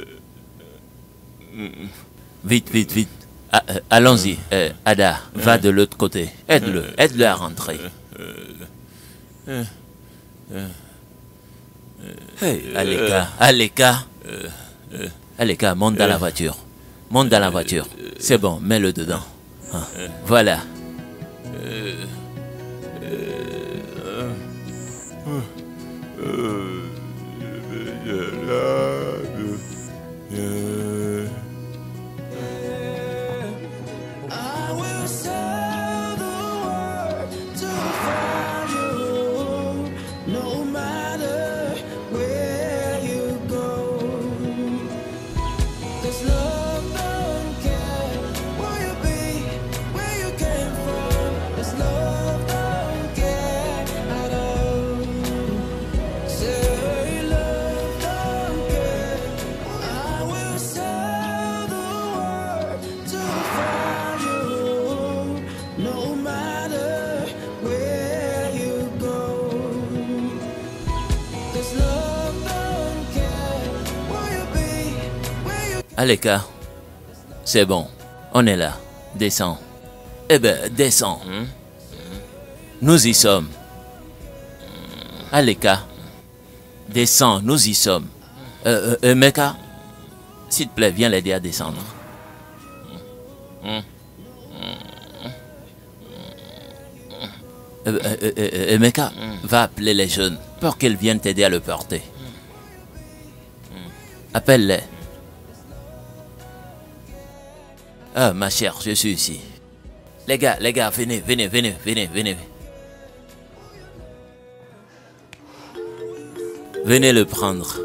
Vite. Allons-y. Ada, va de l'autre côté. Aide-le à rentrer. Hey, Aleka. Aleka, monte dans la voiture. Monte dans la voiture. C'est bon, mets-le dedans. Voilà. Aleka, c'est bon, on est là. Descends. Eh ben, descends. Nous y sommes. Aleka, descends, nous y sommes. Meka, s'il te plaît, viens l'aider à descendre. Meka, va appeler les jeunes pour qu'ils viennent t'aider à le porter. Appelle-les. Ah, ma chère, je suis ici. Les gars, venez. Venez le prendre.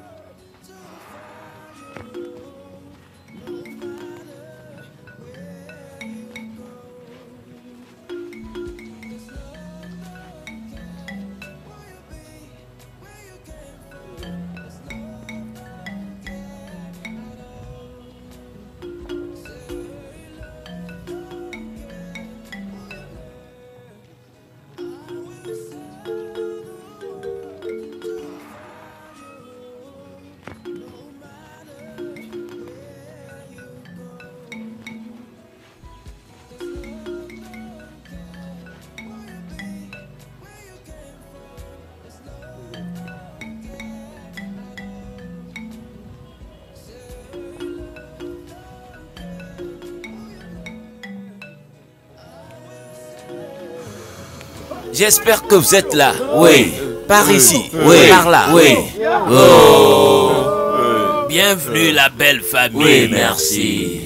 J'espère que vous êtes là. Oui. Par ici. Oui. Par là. Oui. Oh. Bienvenue la belle famille. Oui, merci.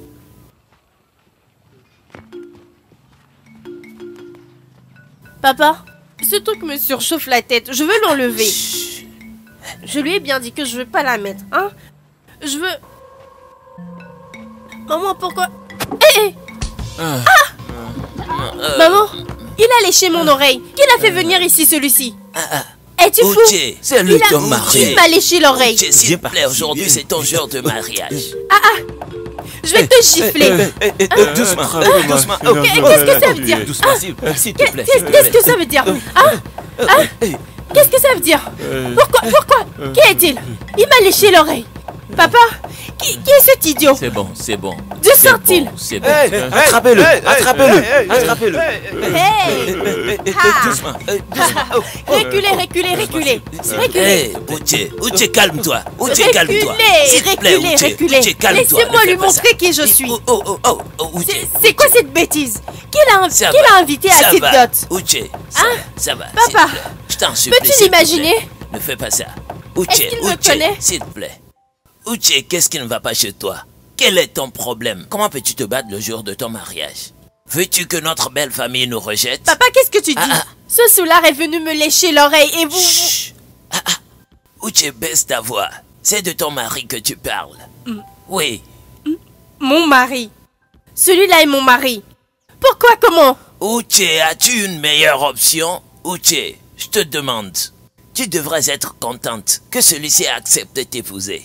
Papa, ce truc me surchauffe la tête. Je veux l'enlever. Je lui ai bien dit que je veux pas la mettre, hein. Je veux... Maman, pourquoi... Maman, il a léché mon oreille. Qui l'a fait venir ici, celui-ci? Es-tu fou? C'est lui ton mari. Il m'a léché l'oreille. S'il te plaît, aujourd'hui c'est ton jour de mariage. Je vais te gifler. Doucement. Qu'est-ce que ça veut dire? Doucement, s'il te plaît. Qu'est-ce que ça veut dire? Qu'est-ce que ça veut dire? Pourquoi? Qui est-il? Il m'a léché l'oreille. Papa, qui est cet idiot? C'est bon. D'où sort-il? C'est bon. Attrapez-le. Hey! Doucement. Reculez. Uche, calme-toi. Reculez. Laissez-moi lui montrer qui je suis. C'est quoi cette bêtise? Qui l'a invité à cette dot? Uche, ça va. Papa, je t'en supplie. peux-tu l'imaginer? Ne fais pas ça. Est-ce qu'il me connaît? S'il te plaît. Uche, qu'est-ce qui ne va pas chez toi? Quel est ton problème? Comment peux-tu te battre le jour de ton mariage? Veux-tu que notre belle famille nous rejette? Papa, qu'est-ce que tu dis? Ce soulard est venu me lécher l'oreille et vous... Chut. Uche, baisse ta voix. C'est de ton mari que tu parles. Oui. Mon mari. Celui-là est mon mari. Pourquoi? Comment? Uche, as-tu une meilleure option? Uche, je te demande. Tu devrais être contente que celui-ci ait accepté t'épouser.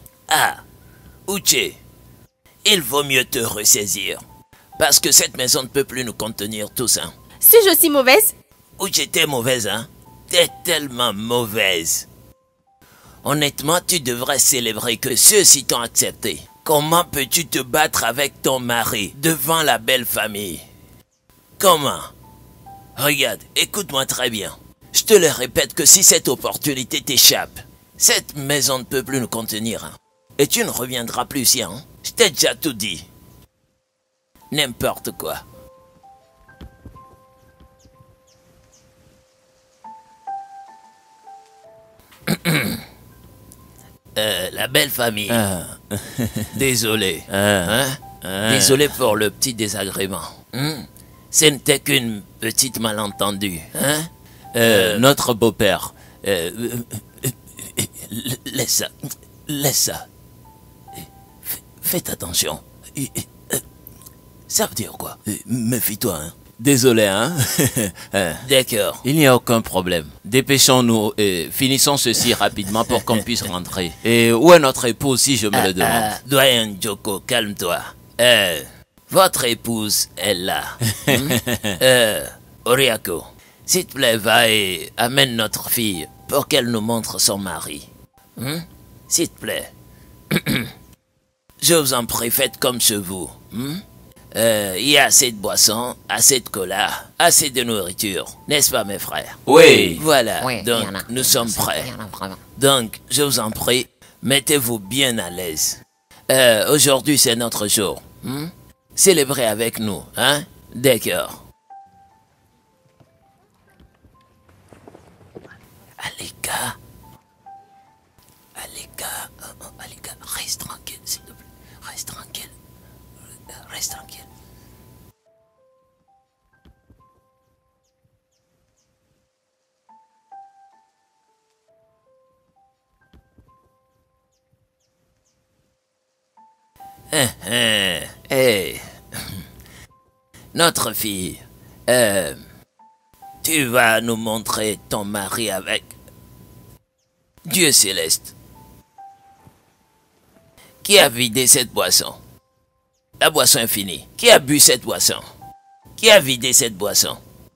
Uche, il vaut mieux te ressaisir. Parce que cette maison ne peut plus nous contenir tous, hein. Suis-je aussi mauvaise? Uche, t'es mauvaise, hein. T'es tellement mauvaise. Honnêtement, tu devrais célébrer que ceux-ci t'ont accepté. Comment peux-tu te battre avec ton mari devant la belle famille? Comment? Regarde, écoute-moi très bien. Je te le répète que si cette opportunité t'échappe, cette maison ne peut plus nous contenir, hein. Et tu ne reviendras plus ici, hein. Je t'ai déjà tout dit. N'importe quoi. La belle famille. Désolé. Désolé pour le petit désagrément. Ce n'était qu'une petite malentendue. Notre beau-père. Laisse ça. Faites attention. Ça veut dire quoi? Méfie-toi, hein. Désolé, hein. D'accord. Il n'y a aucun problème. Dépêchons-nous et finissons ceci rapidement pour qu'on puisse rentrer. Et où est notre épouse, si je me le demande? Doyen Joko, calme-toi. Votre épouse est là. Oriako, s'il te plaît, va et amène notre fille pour qu'elle nous montre son mari. S'il te plaît. Je vous en prie, faites comme chez vous. Il y a assez de boissons, assez de cola, assez de nourriture, n'est-ce pas mes frères? Oui. Voilà, Oui, donc il y en a. nous sommes prêts. Il y en a vraiment. Donc, je vous en prie, mettez-vous bien à l'aise. Aujourd'hui, c'est notre jour. Célébrez avec nous, hein? D'accord. Alika, reste tranquille, s'il te plaît. Reste tranquille. Reste tranquille. Hey. Notre fille, tu vas nous montrer ton mari avec Dieu céleste. Qui a vidé cette boisson? La boisson est finie. Qui a bu cette boisson? Qui a vidé cette boisson?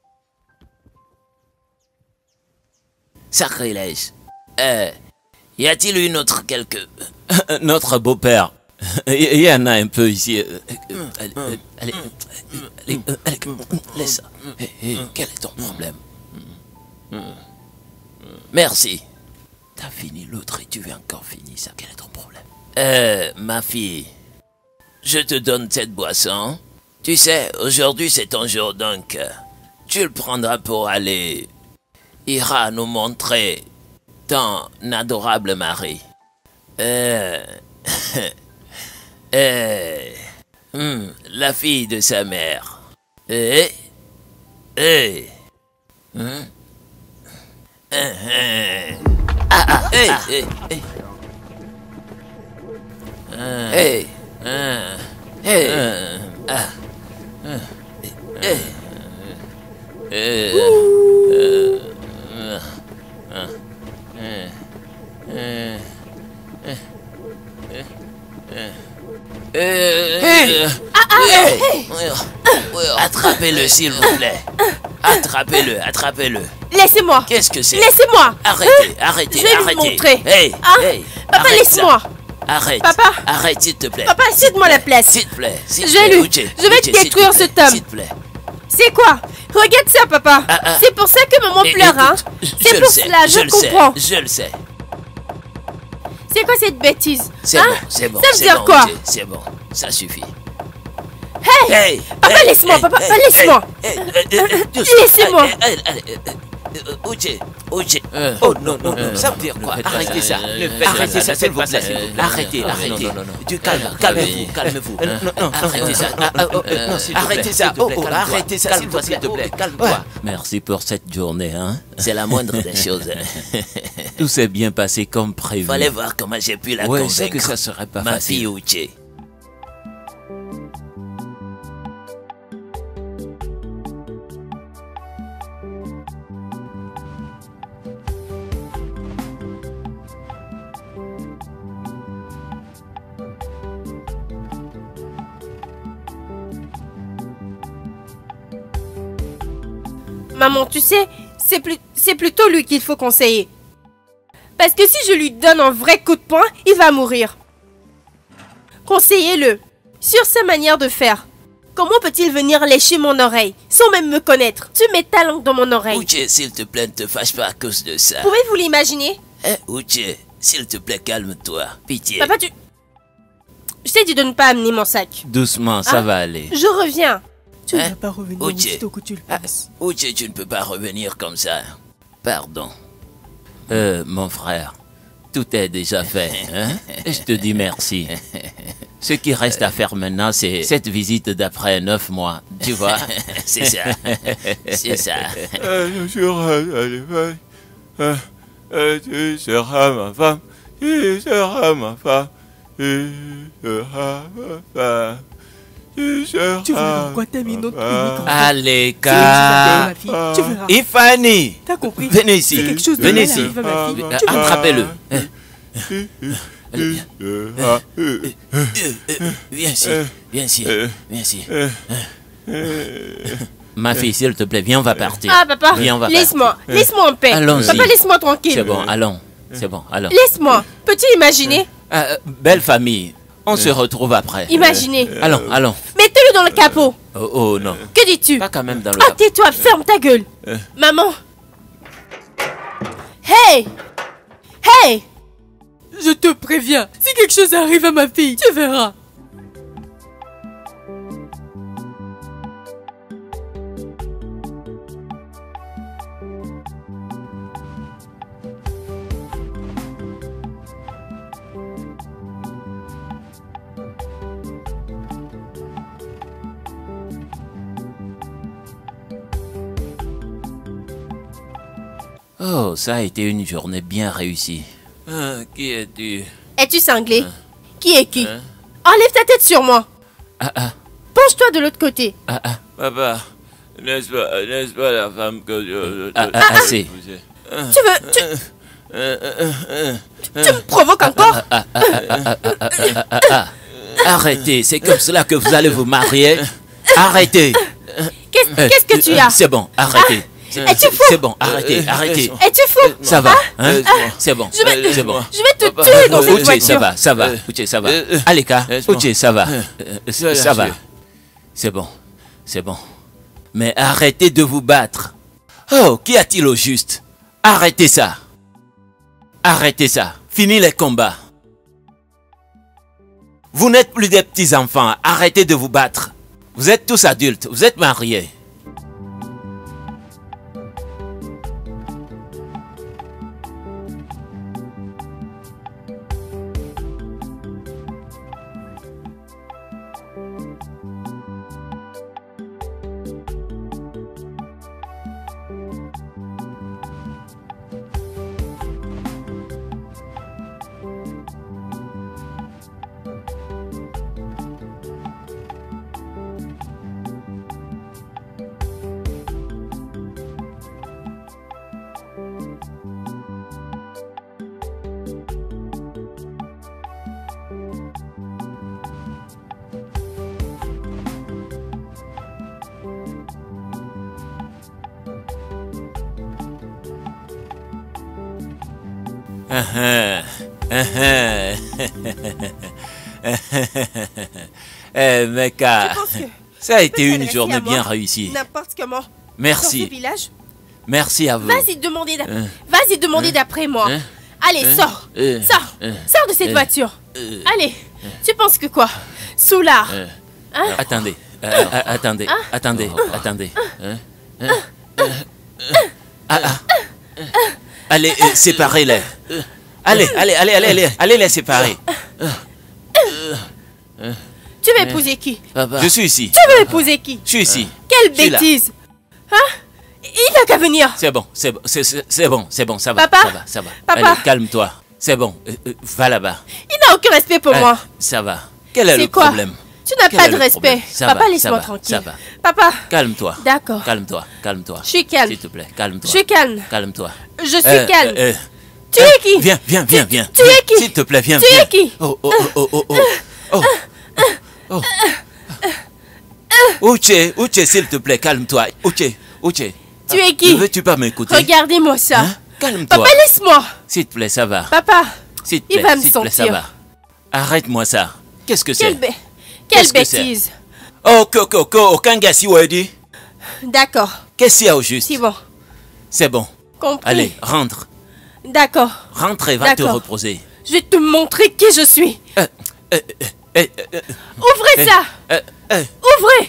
Sacrilège. Y a-t-il une autre quelque... Notre beau-père. Il y en a un peu ici. Allez, laisse ça. Quel est ton problème? Merci. T'as fini l'autre et tu veux encore finir ça. Quel est ton problème? Ma fille, je te donne cette boisson. Tu sais, aujourd'hui c'est ton jour, donc tu le prendras pour aller. Ira nous montrer ton adorable mari. La fille de sa mère. Attrapez-le, s'il vous plaît. Attrapez-le. Laissez-moi. Qu'est-ce que c'est? Laissez-moi. Arrêtez. Je vais lui montrer. Papa, arrête laisse-moi. ça. Arrête. Papa. Arrête, s'il te plaît. Papa, cède-moi la place. S'il te plaît. Je vais détruire cet homme. S'il te plaît. C'est quoi? Regarde ça, papa. C'est pour ça que maman pleure, hein? C'est pour cela, je comprends. Je le sais. C'est quoi cette bêtise? C'est bon. Ça veut dire quoi? C'est bon, ça suffit. Hey! Papa, laisse-moi, papa, laisse-moi. Laissez-moi. Uche. Oh non, ça veut dire quoi? Arrêtez ça. Arrêtez ça, s'il vous plaît. Arrêtez. Calmez-vous. Non, arrêtez ça. Arrêtez ça. Arrêtez ça, s'il te plaît. Calme-toi. Merci pour cette journée, hein. C'est la moindre des choses. Tout s'est bien passé comme prévu. Fallait voir comment j'ai pu la convaincre. Je sais que ça serait pas facile. Ma fille Uche. Maman, tu sais, c'est plutôt lui qu'il faut conseiller. Parce que si je lui donne un vrai coup de poing, il va mourir. Conseillez-le sur sa manière de faire. Comment peut-il venir lécher mon oreille sans même me connaître? Tu mets ta langue dans mon oreille. Uche, s'il te plaît, ne te fâche pas à cause de ça. Pouvez-vous l'imaginer? Uche, s'il te plaît, calme-toi. Pitié. Papa, je t'ai dit de ne pas amener mon sac. Doucement, ça va aller. Je reviens. Tu ne vas pas revenir aussitôt que tu le penses. Uche, tu ne peux pas revenir comme ça. Pardon. Mon frère, tout est déjà fait. Hein? Je te dis merci. Ce qui reste à faire maintenant, c'est cette visite d'après 9 mois. Tu vois? C'est ça. C'est ça. Je serai tu seras ma femme. Tu seras ma femme. Tu seras ma femme. Tu verras quoi, t'as mis notre unique. Allez, Tu verras. Ifani. T'as compris? Venez ici. Quelque chose de Venez mal ici. arrive à ma fille. Attrapez-le. Viens ici. Viens ici. Viens ici. Ma fille, s'il te plaît, viens, on va partir. Ah, papa, Viens, on va laisse-moi en paix. Allons-y. Papa, laisse-moi tranquille. C'est bon, allons. C'est bon, allons. Laisse-moi. Peux-tu imaginer? Belle famille. On se retrouve après. Imaginez. Allons, allons. Mettez-le dans le capot. Oh non. Que dis-tu? Pas quand même dans le Ah, cap. tais-toi, ferme ta gueule. Maman. Hey! Hey! Je te préviens, si quelque chose arrive à ma fille, tu verras. Oh, ça a été une journée bien réussie. Qui es-tu? Es-tu cinglé? Qui est qui? Enlève ta tête sur moi. Penche-toi de l'autre côté. Papa, n'est-ce pas la femme que je... Assez. Tu me provoques encore? Arrêtez, c'est comme cela que vous allez vous marier. Arrêtez. Qu'est-ce que tu as? C'est bon, arrêtez. Es-tu fou? C'est bon, arrêtez, arrêtez. Es-tu fou? Ça va, hein? C'est bon, c'est bon. Je vais te tuer dans cette Uche, voiture. ça va. Uche, ça va. Aleka, Uche, ça va. Ça va. C'est bon, c'est bon. Mais arrêtez de vous battre. Oh, qu'y a-t-il au juste? Arrêtez ça. Arrêtez ça. Fini les combats. Vous n'êtes plus des petits enfants. Arrêtez de vous battre. Vous êtes tous adultes. Vous êtes mariés. Mecca, ça a été une journée bien réussie. N'importe comment. Merci. Dans ce village. Merci à vous. Vas-y demander d'après moi. Allez, sors. Sors de cette voiture. Allez, tu penses que quoi? Soulard. Attendez. Attendez. Allez, séparez-les. Allez les séparer. Tu veux épouser qui? Je suis ici. Tu veux épouser qui? Je suis ici. Quelle bêtise! Hein? Il n'a qu'à venir. C'est bon, ça va. Papa? Ça va. Papa? Allez, calme-toi. C'est bon, va là-bas. Il n'a aucun respect pour moi. Ça va. Quel est le quoi? problème? Tu n'as Quel pas est de le respect. problème? Ça Papa, va, laisse-moi ça tranquille. va. Papa. Calme-toi. D'accord. Calme-toi. Je suis calme. S'il te plaît, calme-toi. Je suis calme. Calme-toi. Je suis calme. Tu es qui? Viens. Tu es qui? S'il te plaît, viens. Tu es qui? Oh. Uche, s'il te plaît, calme-toi. Uche. Tu es qui? Ne veux-tu pas m'écouter? Regardez-moi ça. Hein? Calme-toi. Papa, laisse-moi. S'il te plaît, ça va. Papa, S'il te il va me plaît, ça sentir. va. Arrête-moi ça. Qu'est-ce que c'est? Quelle Qu'est-ce que c'est? bêtise. Oh, aucun gars si dit. D'accord, Qu'est-ce qu'il y a au juste? c'est bon. C'est bon. Compris. Allez, rentre. D'accord. Rentre et va te D'accord. reposer. Je vais te montrer qui je suis. Ouvrez ça. Ouvrez.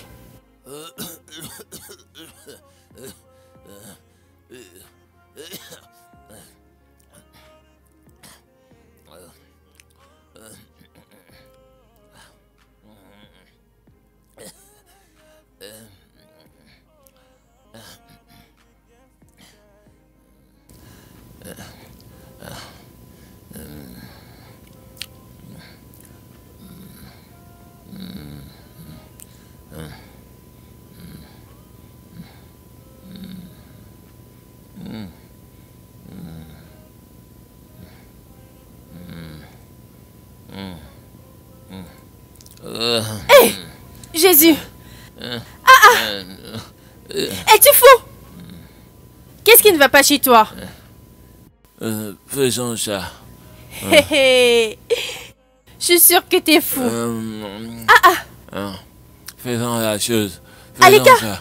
Hé, Jésus. Es-tu fou? Qu'est-ce qui ne va pas chez toi? Faisons ça. Je suis sûre que t'es fou. Faisons la chose. Alika. Ça.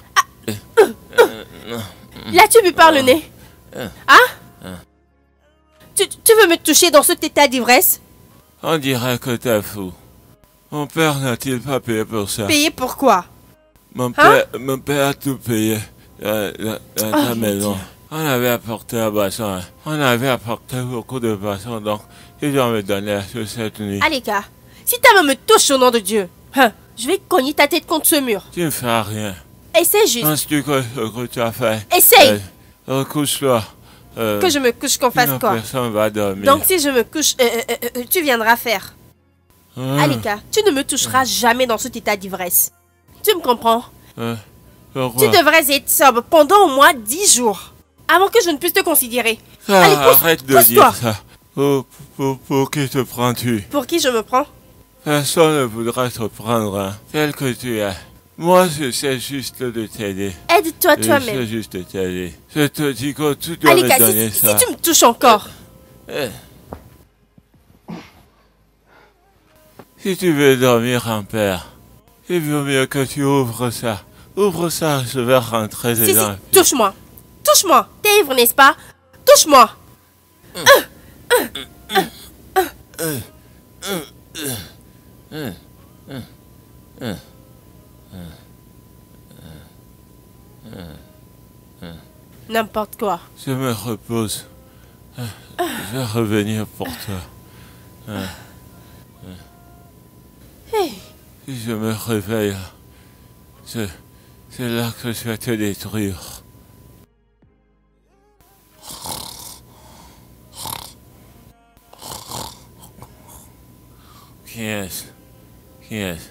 Là, tu lui parles le nez. Hein? Tu veux me toucher dans cet état d'ivresse? On dirait que t'es fou. Mon père n'a-t-il pas payé pour ça? Payé pour quoi? Mon père a tout payé dans la maison. On avait apporté la boisson. Hein. On avait apporté beaucoup de boissons, donc ils doivent me donner cette nuit. Alika, si ta main me touche au nom de Dieu, je vais cogner ta tête contre ce mur. Tu ne fais rien. Essaye juste. Penses-tu que ce que tu as fait? Essaye. Recouche-toi. Que je me couche, qu'on fasse quoi? Personne va dormir. Donc si je me couche, tu viendras faire. Alika, tu ne me toucheras jamais dans cet état d'ivresse. Tu me comprends? Pourquoi? Tu devrais être sobre pendant au moins 10 jours. Avant que je ne puisse te considérer. Allez, arrête de dire ça. Pour qui te prends-tu? Pour qui je me prends? Personne ne voudra te prendre, hein, tel que tu es. Moi, je sais juste de t'aider. Aide-toi toi-même. Je sais juste de t'aider. Je te dis que tu dois me donner ça. Si tu me touches encore. Si tu veux dormir en père, il vaut mieux que tu ouvres ça. Ouvre ça, je vais rentrer dedans. Touche-moi. Touche-moi. T'es ivre, n'est-ce pas? Touche-moi. N'importe quoi. Je me repose. Je vais revenir pour toi. Si je me réveille, c'est là que je vais te détruire. Qui est-ce? Qui est-ce?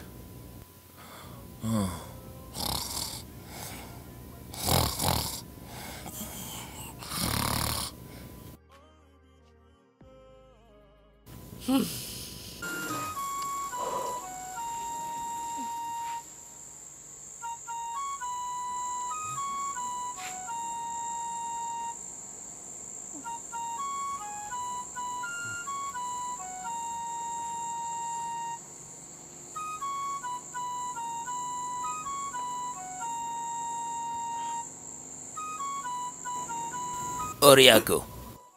Oriako.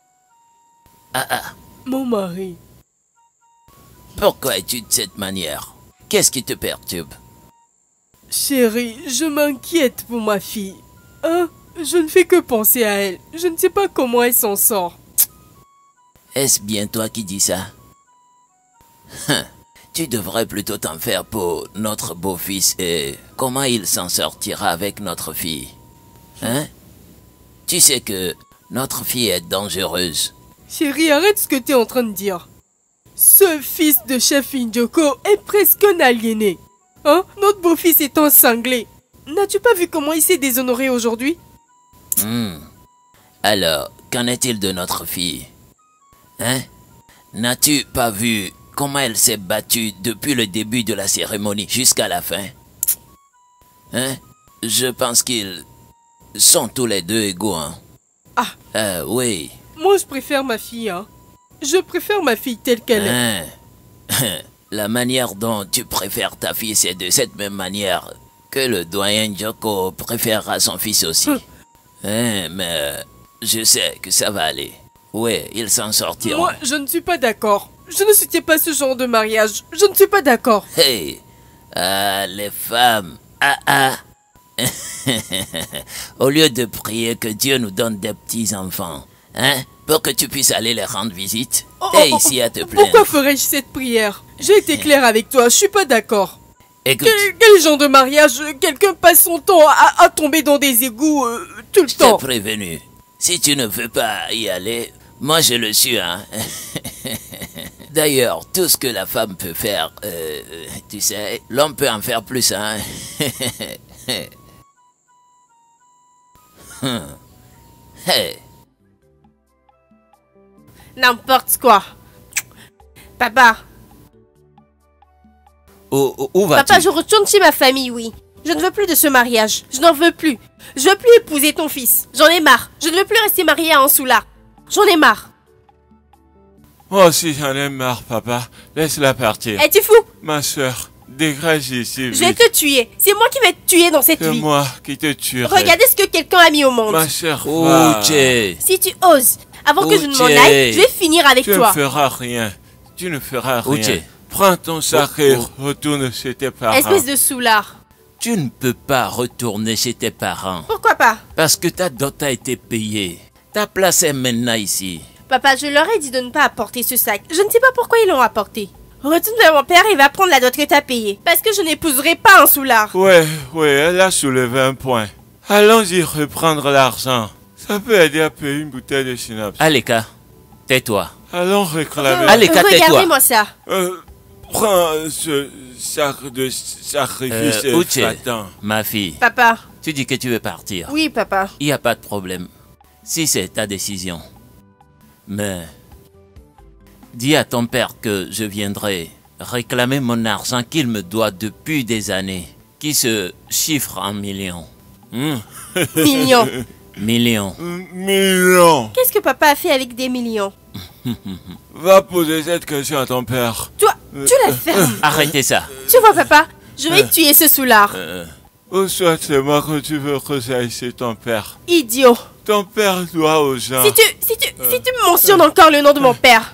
Mon mari. Pourquoi es-tu de cette manière? Qu'est-ce qui te perturbe? Chérie, je m'inquiète pour ma fille. Hein? Je ne fais que penser à elle. Je ne sais pas comment elle s'en sort. Est-ce bien toi qui dis ça? Tu devrais plutôt t'en faire pour notre beau-fils et comment il s'en sortira avec notre fille. Hein? Tu sais que notre fille est dangereuse. Chérie, arrête ce que tu es en train de dire. Ce fils de chef Injoko est presque un aliéné. Hein? Notre beau-fils est un cinglé. N'as-tu pas vu comment il s'est déshonoré aujourd'hui? Alors, qu'en est-il de notre fille? Hein? N'as-tu pas vu comment elle s'est battue depuis le début de la cérémonie jusqu'à la fin? Hein? Je pense qu'ils sont tous les deux égaux, hein? Oui. Moi, je préfère ma fille, hein. Je préfère ma fille telle qu'elle est. La manière dont tu préfères ta fille, c'est de cette même manière que le doyen Joko préférera son fils aussi. Mais je sais que ça va aller. Oui, ils s'en sortiront. Moi, je ne suis pas d'accord. Je ne soutiens pas ce genre de mariage. Je ne suis pas d'accord. Hey, les femmes. Au lieu de prier que Dieu nous donne des petits-enfants, hein, pour que tu puisses aller les rendre visite, t'es ici à te plaindre. Pourquoi ferais-je cette prière? J'ai été clair avec toi, je suis pas d'accord. Écoute, Quel genre de mariage? Quelqu'un passe son temps à tomber dans des égouts tout le temps. je t'ai prévenu. Si tu ne veux pas y aller, moi je le suis, hein. D'ailleurs, tout ce que la femme peut faire, tu sais, l'homme peut en faire plus, hein. Hey. N'importe quoi. Papa. Où vas-tu? Papa, je retourne chez ma famille, oui. Je ne veux plus de ce mariage. Je n'en veux plus. Je veux plus épouser ton fils. J'en ai marre. Je ne veux plus rester mariée à un soulard. J'en ai marre. Moi aussi j'en ai marre, papa. Laisse-la partir. Es-tu fou? Ma soeur, dégage ici. Je vais te tuer. C'est moi qui vais te tuer dans cette C'est vie. moi qui te tuerai. Regardez ce que quelqu'un a mis au monde. Ma soeur, va. Uche. Si tu oses, avant que je ne m'en Uche. aille, je vais finir avec Tu ne toi. feras rien. Tu ne feras rien. Uche. Prends ton sac et retourne chez tes parents. Espèce de soulard. Tu ne peux pas retourner chez tes parents. Pourquoi pas? Parce que ta dot a été payée. Ta place est maintenant ici. Papa, je leur ai dit de ne pas apporter ce sac. Je ne sais pas pourquoi ils l'ont apporté. Retourne vers mon père et va prendre la dot que t'as payée. Parce que je n'épouserai pas un soulard. Ouais, elle a soulevé un point. Allons-y reprendre l'argent. Ça peut aider à payer une bouteille de schnapps. Aleka, tais-toi. Allons réclamer. Allez, tais-toi. Regardez-moi ça. Prends ce sac de sacrifice Uche, Satan. ma fille, Papa. tu dis que tu veux partir. Oui, papa. Il n'y a pas de problème. Si c'est ta décision. Mais dis à ton père que je viendrai réclamer mon argent qu'il me doit depuis des années, qui se chiffre en millions. Millions. Millions. Millions. Qu'est-ce que papa a fait avec des millions? Va poser cette question à ton père. Toi, tu la fermes. Arrêtez ça. Tu vois, papa, je vais tuer ce soulard. Ou soit c'est moi que tu veux que j'aille chez ton père. Idiot. Ton père doit aux gens. Si tu mentionnes encore le nom de mon père.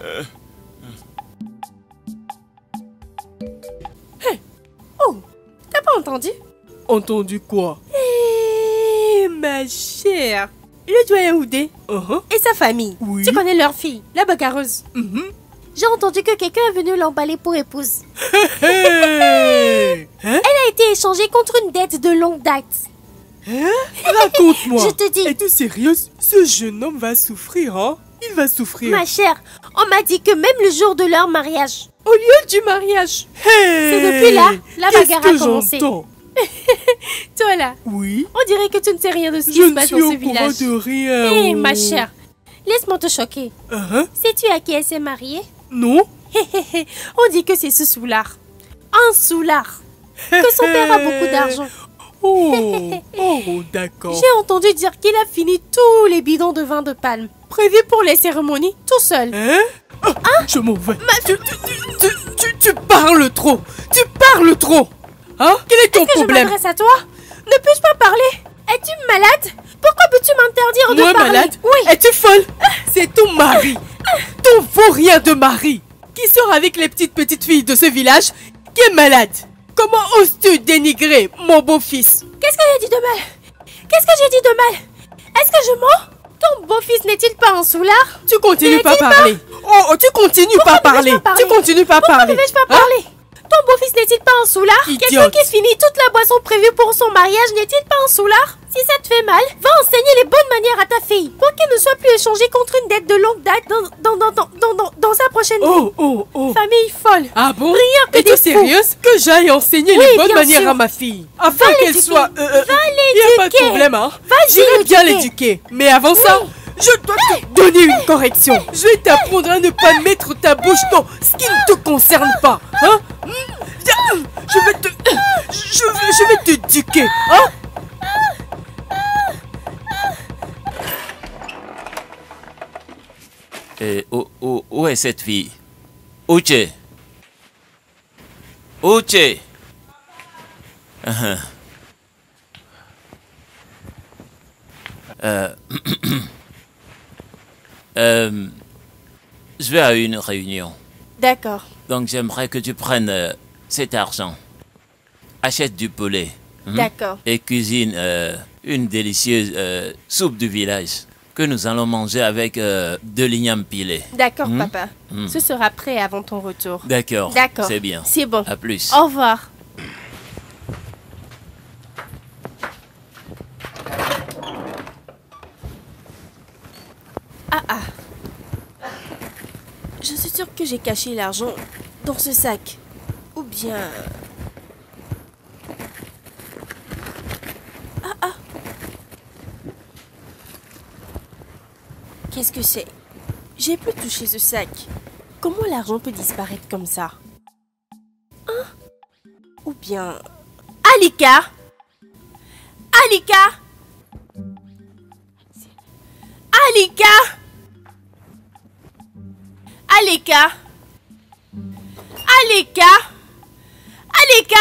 Oh, t'as pas entendu? Entendu quoi? Eh, ma chère. Le doyen Oudé et sa famille. Oui. Tu connais leur fille, la bagarreuse. J'ai entendu que quelqu'un est venu l'emballer pour épouse. Hey! Hein? Elle a été échangée contre une dette de longue date. Raconte-moi. Je te dis. Es-tu sérieuse? Ce jeune homme va souffrir, hein? Il va souffrir. Ma chère, on m'a dit que même le jour de leur mariage, Au lieu du mariage. Hey! c'est depuis là, la bagarre a Qu'est-ce que commencé. j'entends? Toi là, Oui. on dirait que tu ne sais rien de ce qui Je se ne passe suis dans au ce courant village. de rien. Hé, oh. ma chère, laisse-moi te choquer. Hein? Sais-tu à qui elle s'est mariée? Non? On dit que c'est ce soulard. Un soulard. Que son père a beaucoup d'argent. Oh, d'accord. J'ai entendu dire qu'il a fini tous les bidons de vin de palme prévus pour les cérémonies tout seul. Hein? Je m'en vais. Tu parles trop. Tu parles trop. Hein? Quel est ton Est-ce que je problème? m'adresse à toi? Ne puis-je pas parler? Es-tu malade? Pourquoi peux-tu m'interdire de Moi parler? malade? Oui. Es-tu folle? C'est ton mari. Ton vaurien de mari. Qui sort avec les petites filles de ce village qui est malade. Comment oses-tu dénigrer mon beau-fils? Qu'est-ce que j'ai dit de mal? Qu'est-ce que j'ai dit de mal? Est-ce que je mens? Ton beau-fils n'est-il pas un soulard? Tu continues pas à N'est-il parler. Oh, tu continues pas à Pourquoi parler. ne vais-je pas parler? Tu continues pas à Pourquoi parler. ne vais-je pas Hein? parler? Ton beau-fils n'est-il pas un soulard? Idiote. Quelqu'un qui finit toute la boisson prévue pour son mariage n'est-il pas un soulard? Si ça te fait mal, va enseigner les bonnes manières à ta fille pour qu'elle ne soit plus échangée contre une dette de longue date dans sa prochaine vie. Oh. Famille folle. Ah bon? Rien que Es-tu des fous. sérieuse que j'aille enseigner Oui, les bonnes bien manières sûr. à ma fille afin Va qu'elle l'éduquer. soit... Va y a pas de l'éduquer. problème, hein? Vas-y, J'irai bien l'éduquer. l'éduquer. Mais avant ça, je dois te donner une correction. Je vais t'apprendre à ne pas mettre ta bouche dans ce qui ne te concerne pas. Hein? Je vais t'éduquer. Hein? Et où est cette fille? Uche. Uche. Je vais à une réunion. D'accord. Donc j'aimerais que tu prennes cet argent. Achète du poulet. D'accord. Et cuisine une délicieuse soupe du village que nous allons manger avec de l'igname pilé. D'accord, papa. Ce sera prêt avant ton retour. D'accord. D'accord. C'est bien. C'est bon. À plus. Au revoir. Ah. Je suis sûre que j'ai caché l'argent dans ce sac. Ou bien... Ah. Qu'est-ce que c'est? J'ai plus touché ce sac. Comment l'argent peut disparaître comme ça? Hein? bien... Alika! Alika! Alika! Alika! Alika! Alika!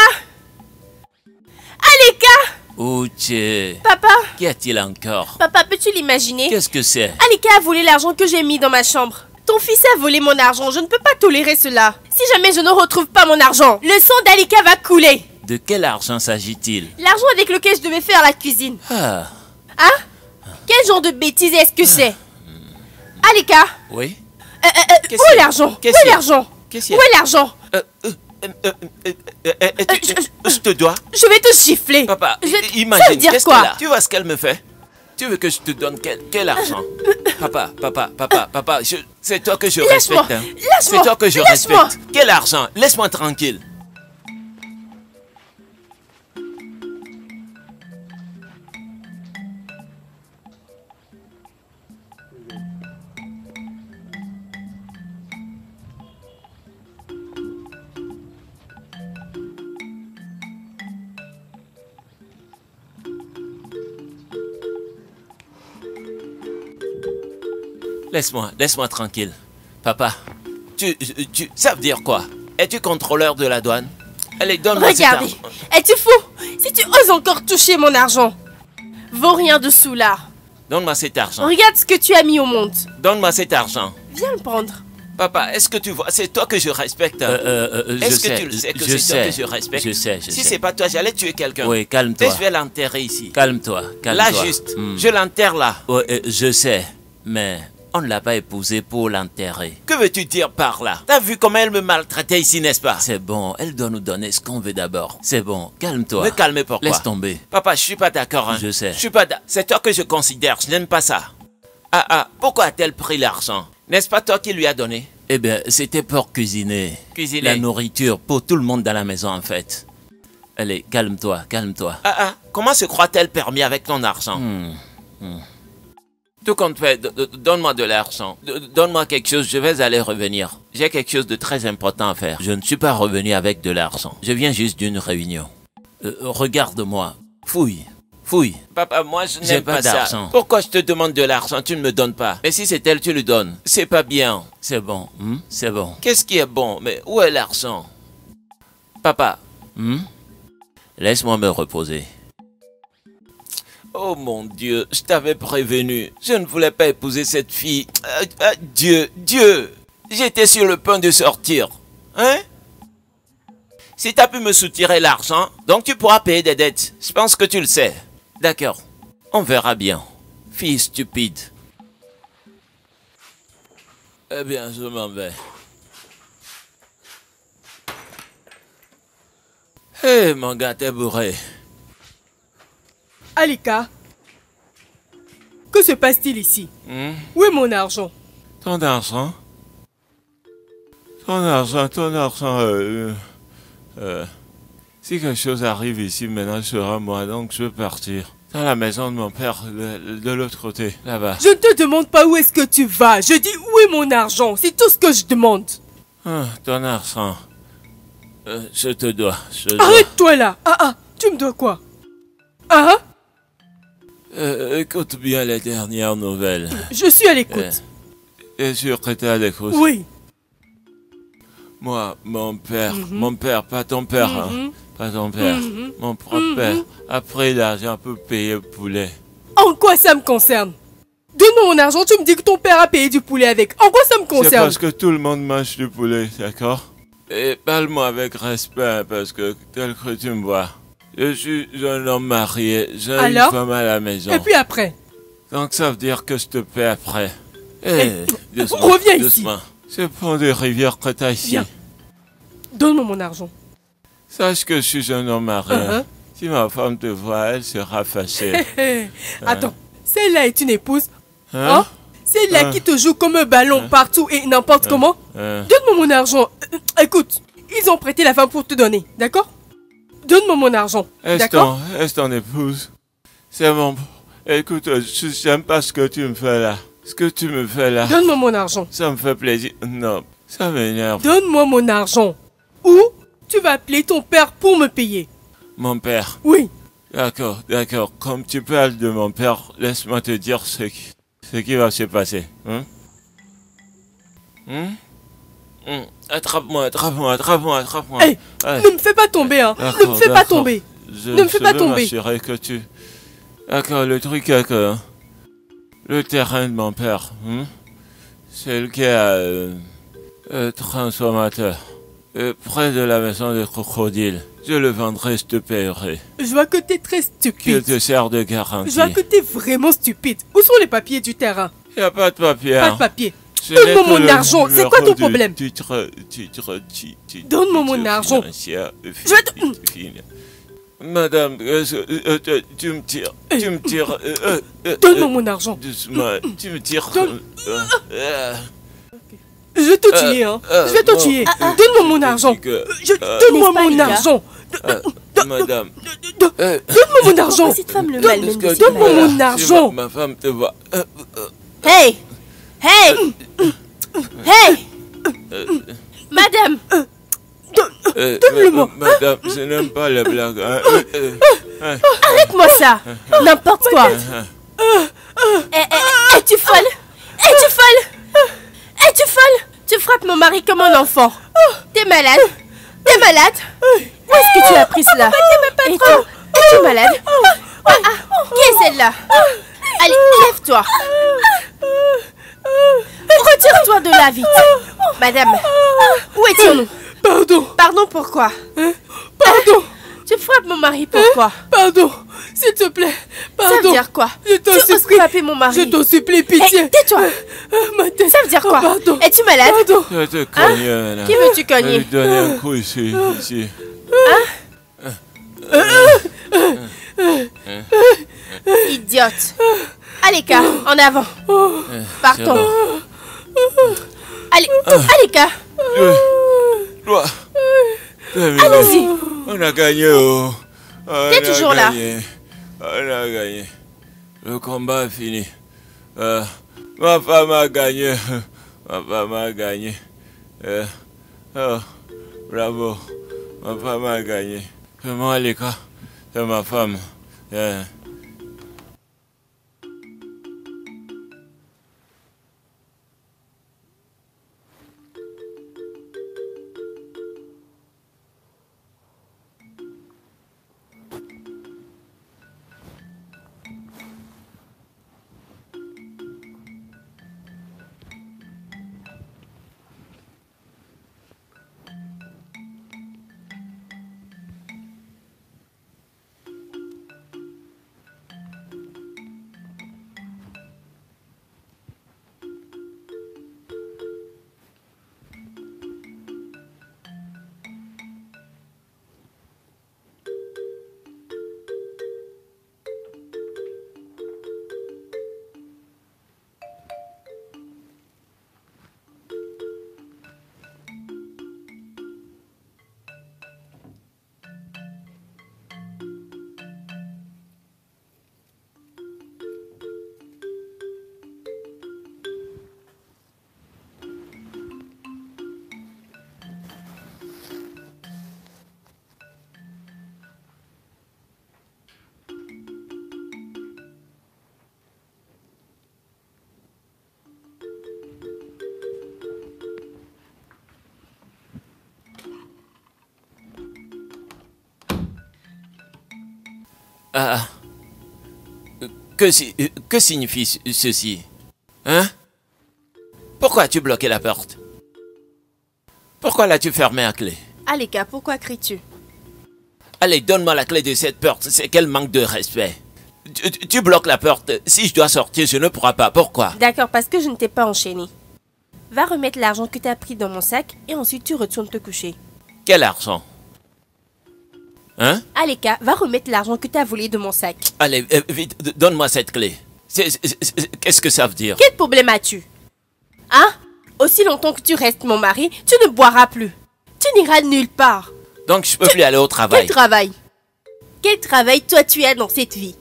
Alika! Uche. Papa? Qu'y a-t-il encore? Papa, peux-tu l'imaginer? Qu'est-ce que c'est? Alika a volé l'argent que j'ai mis dans ma chambre. Ton fils a volé mon argent, je ne peux pas tolérer cela. Si jamais je ne retrouve pas mon argent, le sang d'Alika va couler. De quel argent s'agit-il? L'argent avec lequel je devais faire la cuisine. Ah. Hein? Quel genre de bêtise est-ce que c'est? Alika? Oui? Où est l'argent? Où est l'argent? Où est l'argent? Je te dois. Je vais te gifler. Papa, Ça veut imagine, dire qu'est-ce quoi? qu'elle a? Tu vois ce qu'elle me fait? Tu veux que je te donne quel argent? Papa, c'est toi que je respecte. Hein. C'est toi que je respecte. Quel argent? Laisse-moi tranquille. Laisse-moi tranquille. Papa, ça veut dire quoi? Es-tu contrôleur de la douane? Allez, donne-moi cet argent. Regardez, es-tu fou? Si tu oses encore toucher mon argent, vaut rien dessous là. Donne-moi cet argent. Regarde ce que tu as mis au monde. Donne-moi cet argent. Viens le prendre. Papa, est-ce que tu vois? C'est toi que je respecte. Est-ce que tu le sais que c'est toi que je respecte? Je sais. Si c'est pas toi, j'allais tuer quelqu'un. Oui, calme-toi. Et je vais l'enterrer ici. Calme-toi. Là, juste. Je l'enterre là. Oui, je sais, mais on ne l'a pas épousée pour l'enterrer. Que veux-tu dire par là? T'as vu comment elle me maltraitait ici, n'est-ce pas? C'est bon, elle doit nous donner ce qu'on veut d'abord. C'est bon, calme-toi. Me calmer pourquoi? Laisse tomber. Papa, je suis pas d'accord. Hein. Je sais. Je suis pas d'accord. C'est toi que je considère. Je n'aime pas ça. Pourquoi a-t-elle pris l'argent? N'est-ce pas toi qui lui as donné? Eh bien, c'était pour cuisiner. Cuisiner? La nourriture pour tout le monde dans la maison, en fait. Allez, calme-toi. Comment se croit-elle permis avec ton argent? Tout compte fait, donne-moi de l'argent. Donne-moi quelque chose, je vais aller revenir. J'ai quelque chose de très important à faire. Je ne suis pas revenu avec de l'argent. Je viens juste d'une réunion. Regarde-moi. Fouille. Papa, moi je n'aime pas ça. d'argent. Pourquoi je te demande de l'argent, tu ne me donnes pas? Mais si c'est elle, tu lui donnes. C'est pas bien. C'est bon, c'est bon. Qu'est-ce qui est bon? Mais où est l'argent? Papa. Laisse-moi me reposer. Oh mon Dieu, je t'avais prévenu. Je ne voulais pas épouser cette fille. Dieu, j'étais sur le point de sortir. Hein? Si t'as pu me soutirer l'argent, donc tu pourras payer des dettes. Je pense que tu le sais. D'accord, on verra bien. Fille stupide. Eh bien, je m'en vais. Hé, mon gars, t'es bourré. Alika, que se passe-t-il ici? Où est mon argent? Ton argent? Si quelque chose arrive ici, maintenant je serai moi, donc je veux partir. Dans la maison de mon père, de l'autre côté, là-bas. Je ne te demande pas où est-ce que tu vas. Je dis où est mon argent. C'est tout ce que je demande. Ton argent. Je te dois. Arrête-toi là. Tu me dois quoi? Écoute bien les dernières nouvelles. Je suis à l'écoute. T'es sûr que t'es à l'écoute? Oui. Moi, mon père, pas ton père, pas ton père, mon propre père, a pris l'argent pour payer le poulet. En quoi ça me concerne? Donne-moi mon argent, tu me dis que ton père a payé du poulet avec. En quoi ça me concerne? C'est parce que tout le monde mange du poulet, d'accord? Et parle-moi avec respect, parce que tel que tu me vois, je suis un homme marié, j'ai une femme à la maison. Et puis après? Donc ça veut dire que je te paie après. Doucement, reviens ici. C'est pour des rivières que t'as ici. Viens. Donne-moi mon argent. Sache que je suis un homme marié. Si ma femme te voit, elle sera fâchée. Attends, celle-là est une épouse? Celle-là qui te joue comme un ballon partout et n'importe comment? Donne-moi mon argent. Écoute, ils ont prêté la femme pour te donner, d'accord? Donne-moi mon argent, d'accord? Est-ce ton épouse? C'est mon... Écoute, je n'aime pas ce que tu me fais là. Ce que tu me fais là. Donne-moi mon argent. Ça me fait plaisir. Non, ça m'énerve. Donne-moi mon argent. Ou Tu vas appeler ton père pour me payer. Mon père? Oui. D'accord, d'accord. Comme tu parles de mon père, laisse-moi te dire ce qui va se passer. Hein? Attrape-moi, attrape-moi, attrape-moi, attrape-moi. Hey, ne me fais pas tomber, hein. Ne me fais pas tomber. Ne me fais pas tomber. Je veux m'assurer que tu... D'accord, le truc est que... Le terrain de mon père, c'est le cas transformateur. Près de la maison de crocodile. Je le vendrai, je te paierai. Je vois que t'es très stupide. Qu'il te sert de garantie. Je vois que t'es vraiment stupide. Où sont les papiers du terrain? Y a pas de papier. Pas de papier. Donne-moi mon argent. C'est quoi ton problème? Donne-moi mon argent. Je vais te... Madame, tu me tires. Tu me tires. Donne-moi mon argent. Doucement, tu me tires. Je vais te tuer, hein. Je vais te tuer. Donne-moi mon argent. Donne-moi mon argent. Madame. Donne-moi mon argent. Cette femme le malmène. Donne-moi mon argent. Ma femme te voit. Hey! Hey! Hey! Madame! Donne-le-moi. Madame, je n'aime pas les blagues. Arrête-moi ça! N'importe quoi! Es-tu folle? Es-tu folle? Es-tu folle? Tu frappes mon mari comme un enfant. T'es malade? T'es malade? Où est-ce que tu as appris cela? Et toi? Es-tu malade? Qui est celle-là? Allez, lève-toi. Retire-toi de là, vite. Madame, où étions-nous? Pardon. Pardon, pourquoi? Pardon. Tu frappes mon mari, pourquoi? Pardon. S'il te plaît. Pardon. Ça veut dire quoi? Je t'en Tu oses supplie. frapper mon mari? Je t'en supplie, pitié. Hey, tais-toi. Ma tête. Ça veut dire quoi? Pardon. Es-tu malade? Pardon. Je vais te cogner, là. Qui veux-tu Je vais cogner? lui donner un coup ici. Idiote. Allez, Ka, en avant. Partons. Allez, allez, Ka. Toi. Allons-y. On a gagné, oh. T'es toujours là. On a gagné. Le combat est fini. Ma femme a gagné. Ma femme a gagné. Oh, bravo. Ma femme a gagné. C'est moi, Lika. C'est ma femme. Que signifie ceci? Hein? Pourquoi as-tu bloqué la porte? Pourquoi l'as-tu fermée à clé? Allez, Ka, pourquoi cries-tu? Allez, donne-moi la clé de cette porte. C'est quel manque de respect. Tu bloques la porte. Si je dois sortir, je ne pourrai pas. Pourquoi? D'accord, parce que je ne t'ai pas enchaîné. Va remettre l'argent que tu as pris dans mon sac et ensuite tu retournes te coucher. Quel argent? Hein? Allez, Ka, va remettre l'argent que tu as volé de mon sac. Allez, vite, donne-moi cette clé. Qu'est-ce que ça veut dire? Quel problème as-tu? Hein? Aussi longtemps que tu restes mon mari, tu ne boiras plus. Tu n'iras nulle part. Donc je peux plus aller au travail. Quel travail? Quel travail toi tu as dans cette vie?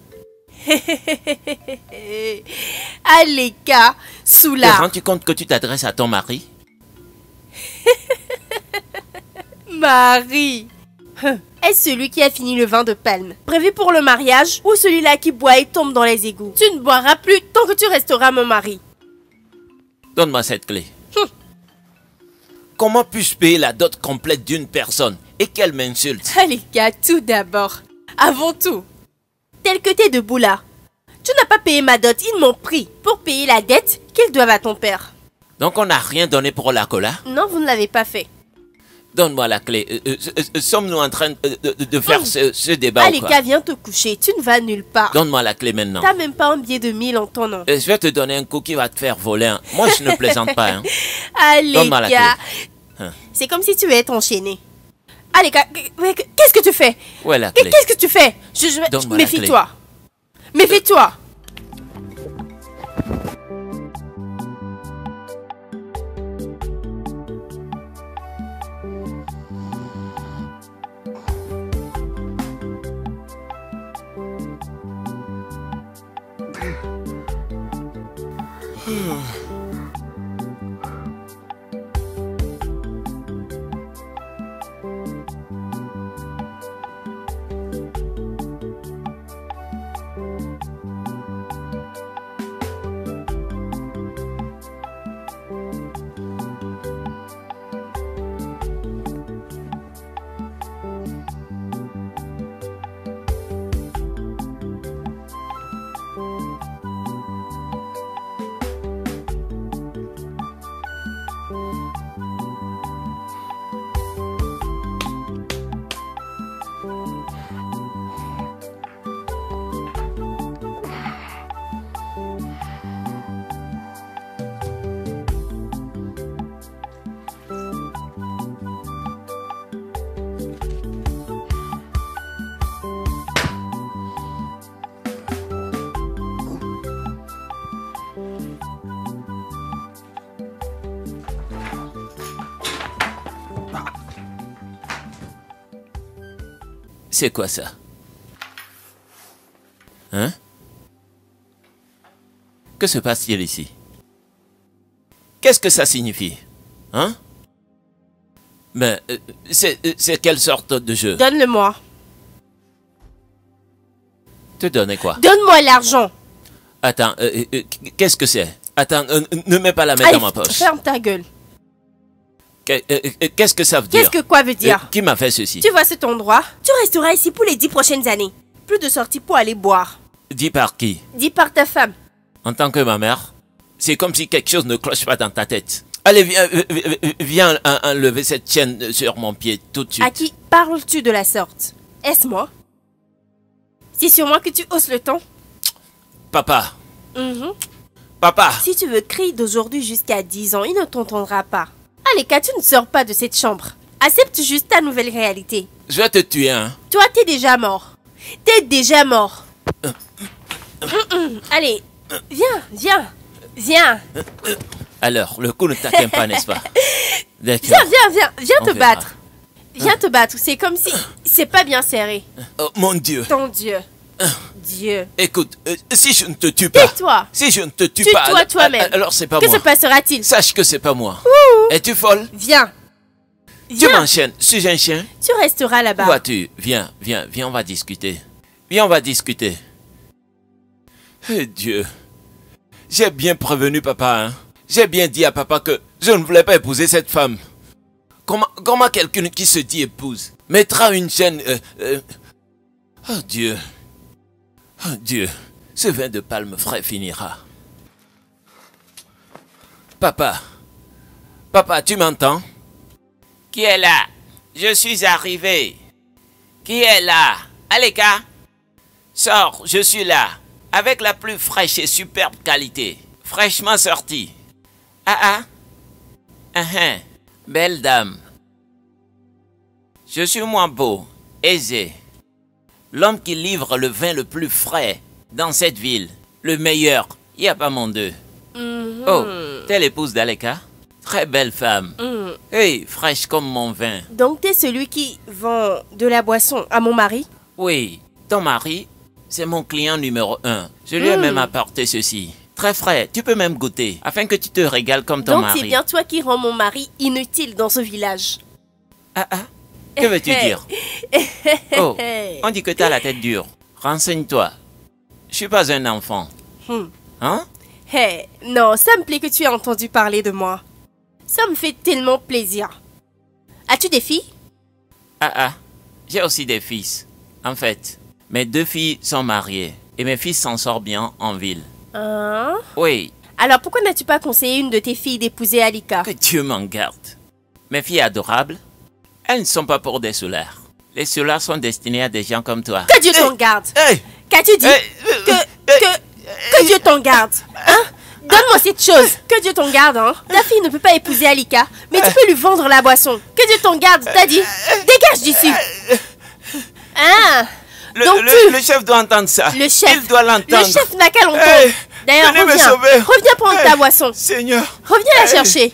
Allez, Ka, Soula. Te rends-tu compte que tu t'adresses à ton mari? mari. Est-ce celui qui a fini le vin de palme, prévu pour le mariage, ou celui-là qui boit et tombe dans les égouts? Tu ne boiras plus tant que tu resteras mon mari. Donne-moi cette clé. Comment puis-je payer la dot complète d'une personne et qu'elle m'insulte? Allez, gars, tout d'abord. Avant tout. Tel que t'es debout là. Tu n'as pas payé ma dot, ils m'ont pris pour payer la dette qu'ils doivent à ton père. Donc on n'a rien donné pour la cola? Non, vous ne l'avez pas fait. Donne-moi la clé. Sommes-nous en train de faire ce débat Allez, ou quoi? gars, viens te coucher, tu ne vas nulle part. Donne-moi la clé maintenant. T'as même pas un billet de 1000 en ton nom. Je vais te donner un coup qui va te faire voler. Hein. Moi, je ne plaisante pas. Hein. Allez, Donne-moi la gars. clé. Hein. C'est comme si tu veux être enchaîné. Allez, gars, qu'est-ce que tu fais? Où est la clé? Qu'est-ce que tu fais? Donne-moi la clé. Méfie-toi. Méfie-toi. C'est quoi ça? Hein? Que se passe-t-il ici? Qu'est-ce que ça signifie? Hein? Mais c'est quelle sorte de jeu? Donne-le-moi. Te donner quoi? Donne-moi l'argent. Attends, qu'est-ce que c'est? Attends, ne mets pas la main Allez, dans ma poche. ferme ta gueule. Qu'est-ce que ça veut dire? Qu'est-ce que quoi veut dire? Qui m'a fait ceci? Tu vois cet endroit? Tu resteras ici pour les 10 prochaines années. Plus de sorties pour aller boire. Dis par qui? Dis par ta femme. En tant que ma mère? C'est comme si quelque chose ne cloche pas dans ta tête. Allez, viens enlever cette chaîne sur mon pied tout de suite. À qui parles-tu de la sorte? Est-ce moi? C'est sur moi que tu hausses le ton? Papa. Mhm. Papa. Si tu veux crier d'aujourd'hui jusqu'à 10 ans, il ne t'entendra pas. Allez, Kat, tu ne sors pas de cette chambre. Accepte juste ta nouvelle réalité. Je vais te tuer, hein. Toi, t'es déjà mort. T'es déjà mort. Allez, viens. Alors, le coup ne t'atteint pas, n'est-ce pas? Viens te verra. battre. Viens te battre, c'est comme si... C'est pas bien serré. Oh, mon Dieu. Ton Dieu. Dieu. Écoute, si je ne te tue pas... Tais-toi. Si je ne te tue Tue-toi pas... toi-même. Alors c'est pas Que moi. se passera-t-il? Sache que c'est pas moi. Es-tu folle? Viens. Tu m'enchaînes. Suis-je un chien? Tu resteras Où là-bas. vas-tu? Viens, on va discuter. Viens, on va discuter. Eh Dieu. J'ai bien prévenu papa, hein. J'ai bien dit à papa que je ne voulais pas épouser cette femme. Comment quelqu'un qui se dit épouse mettra une chaîne... Oh Dieu. Oh Dieu. Ce vin de palme frais finira. Papa. Papa, tu m'entends? Qui est là? Je suis arrivé. Qui est là? Aleka? Sors, je suis là. Avec la plus fraîche et superbe qualité. Fraîchement sortie. Belle dame. Je suis moins beau, aisé. L'homme qui livre le vin le plus frais dans cette ville. Le meilleur. Il n'y a pas mon deux. Oh, t'es l'épouse d'Aleka? Très belle femme. Hey, fraîche comme mon vin. Donc t'es celui qui vend de la boisson à mon mari? Oui, ton mari, c'est mon client numéro 1. Je lui ai même apporté ceci. Très frais, tu peux même goûter, afin que tu te régales comme ton Donc mari. c'est bien toi qui rends mon mari inutile dans ce village. Que veux-tu dire? Oh, on dit que tu as la tête dure. Renseigne-toi. Je suis pas un enfant. Hein? Hey, non, ça me plaît que tu aies entendu parler de moi. Ça me fait tellement plaisir. As-tu des filles? J'ai aussi des fils. En fait, mes 2 filles sont mariées et mes fils s'en sortent bien en ville. Hein? Oui. Alors pourquoi n'as-tu pas conseillé une de tes filles d'épouser Alika? Que Dieu m'en garde. Mes filles adorables, elles ne sont pas pour des soulards. Les soulards sont destinés à des gens comme toi. Que Dieu t'en garde. Qu'as-tu dit? Que Dieu t'en garde. Hein? Donne-moi cette chose. Que Dieu t'en garde, hein? Ta fille ne peut pas épouser Alika, mais tu peux lui vendre la boisson. Que Dieu t'en garde, t'as dit? Dégage d'ici. Hein? Le chef doit entendre ça. Le chef. Il doit l'entendre. Le chef n'a qu'à l'entendre. D'ailleurs, venez me sauver. Reviens prendre ta boisson. Seigneur. Reviens la chercher.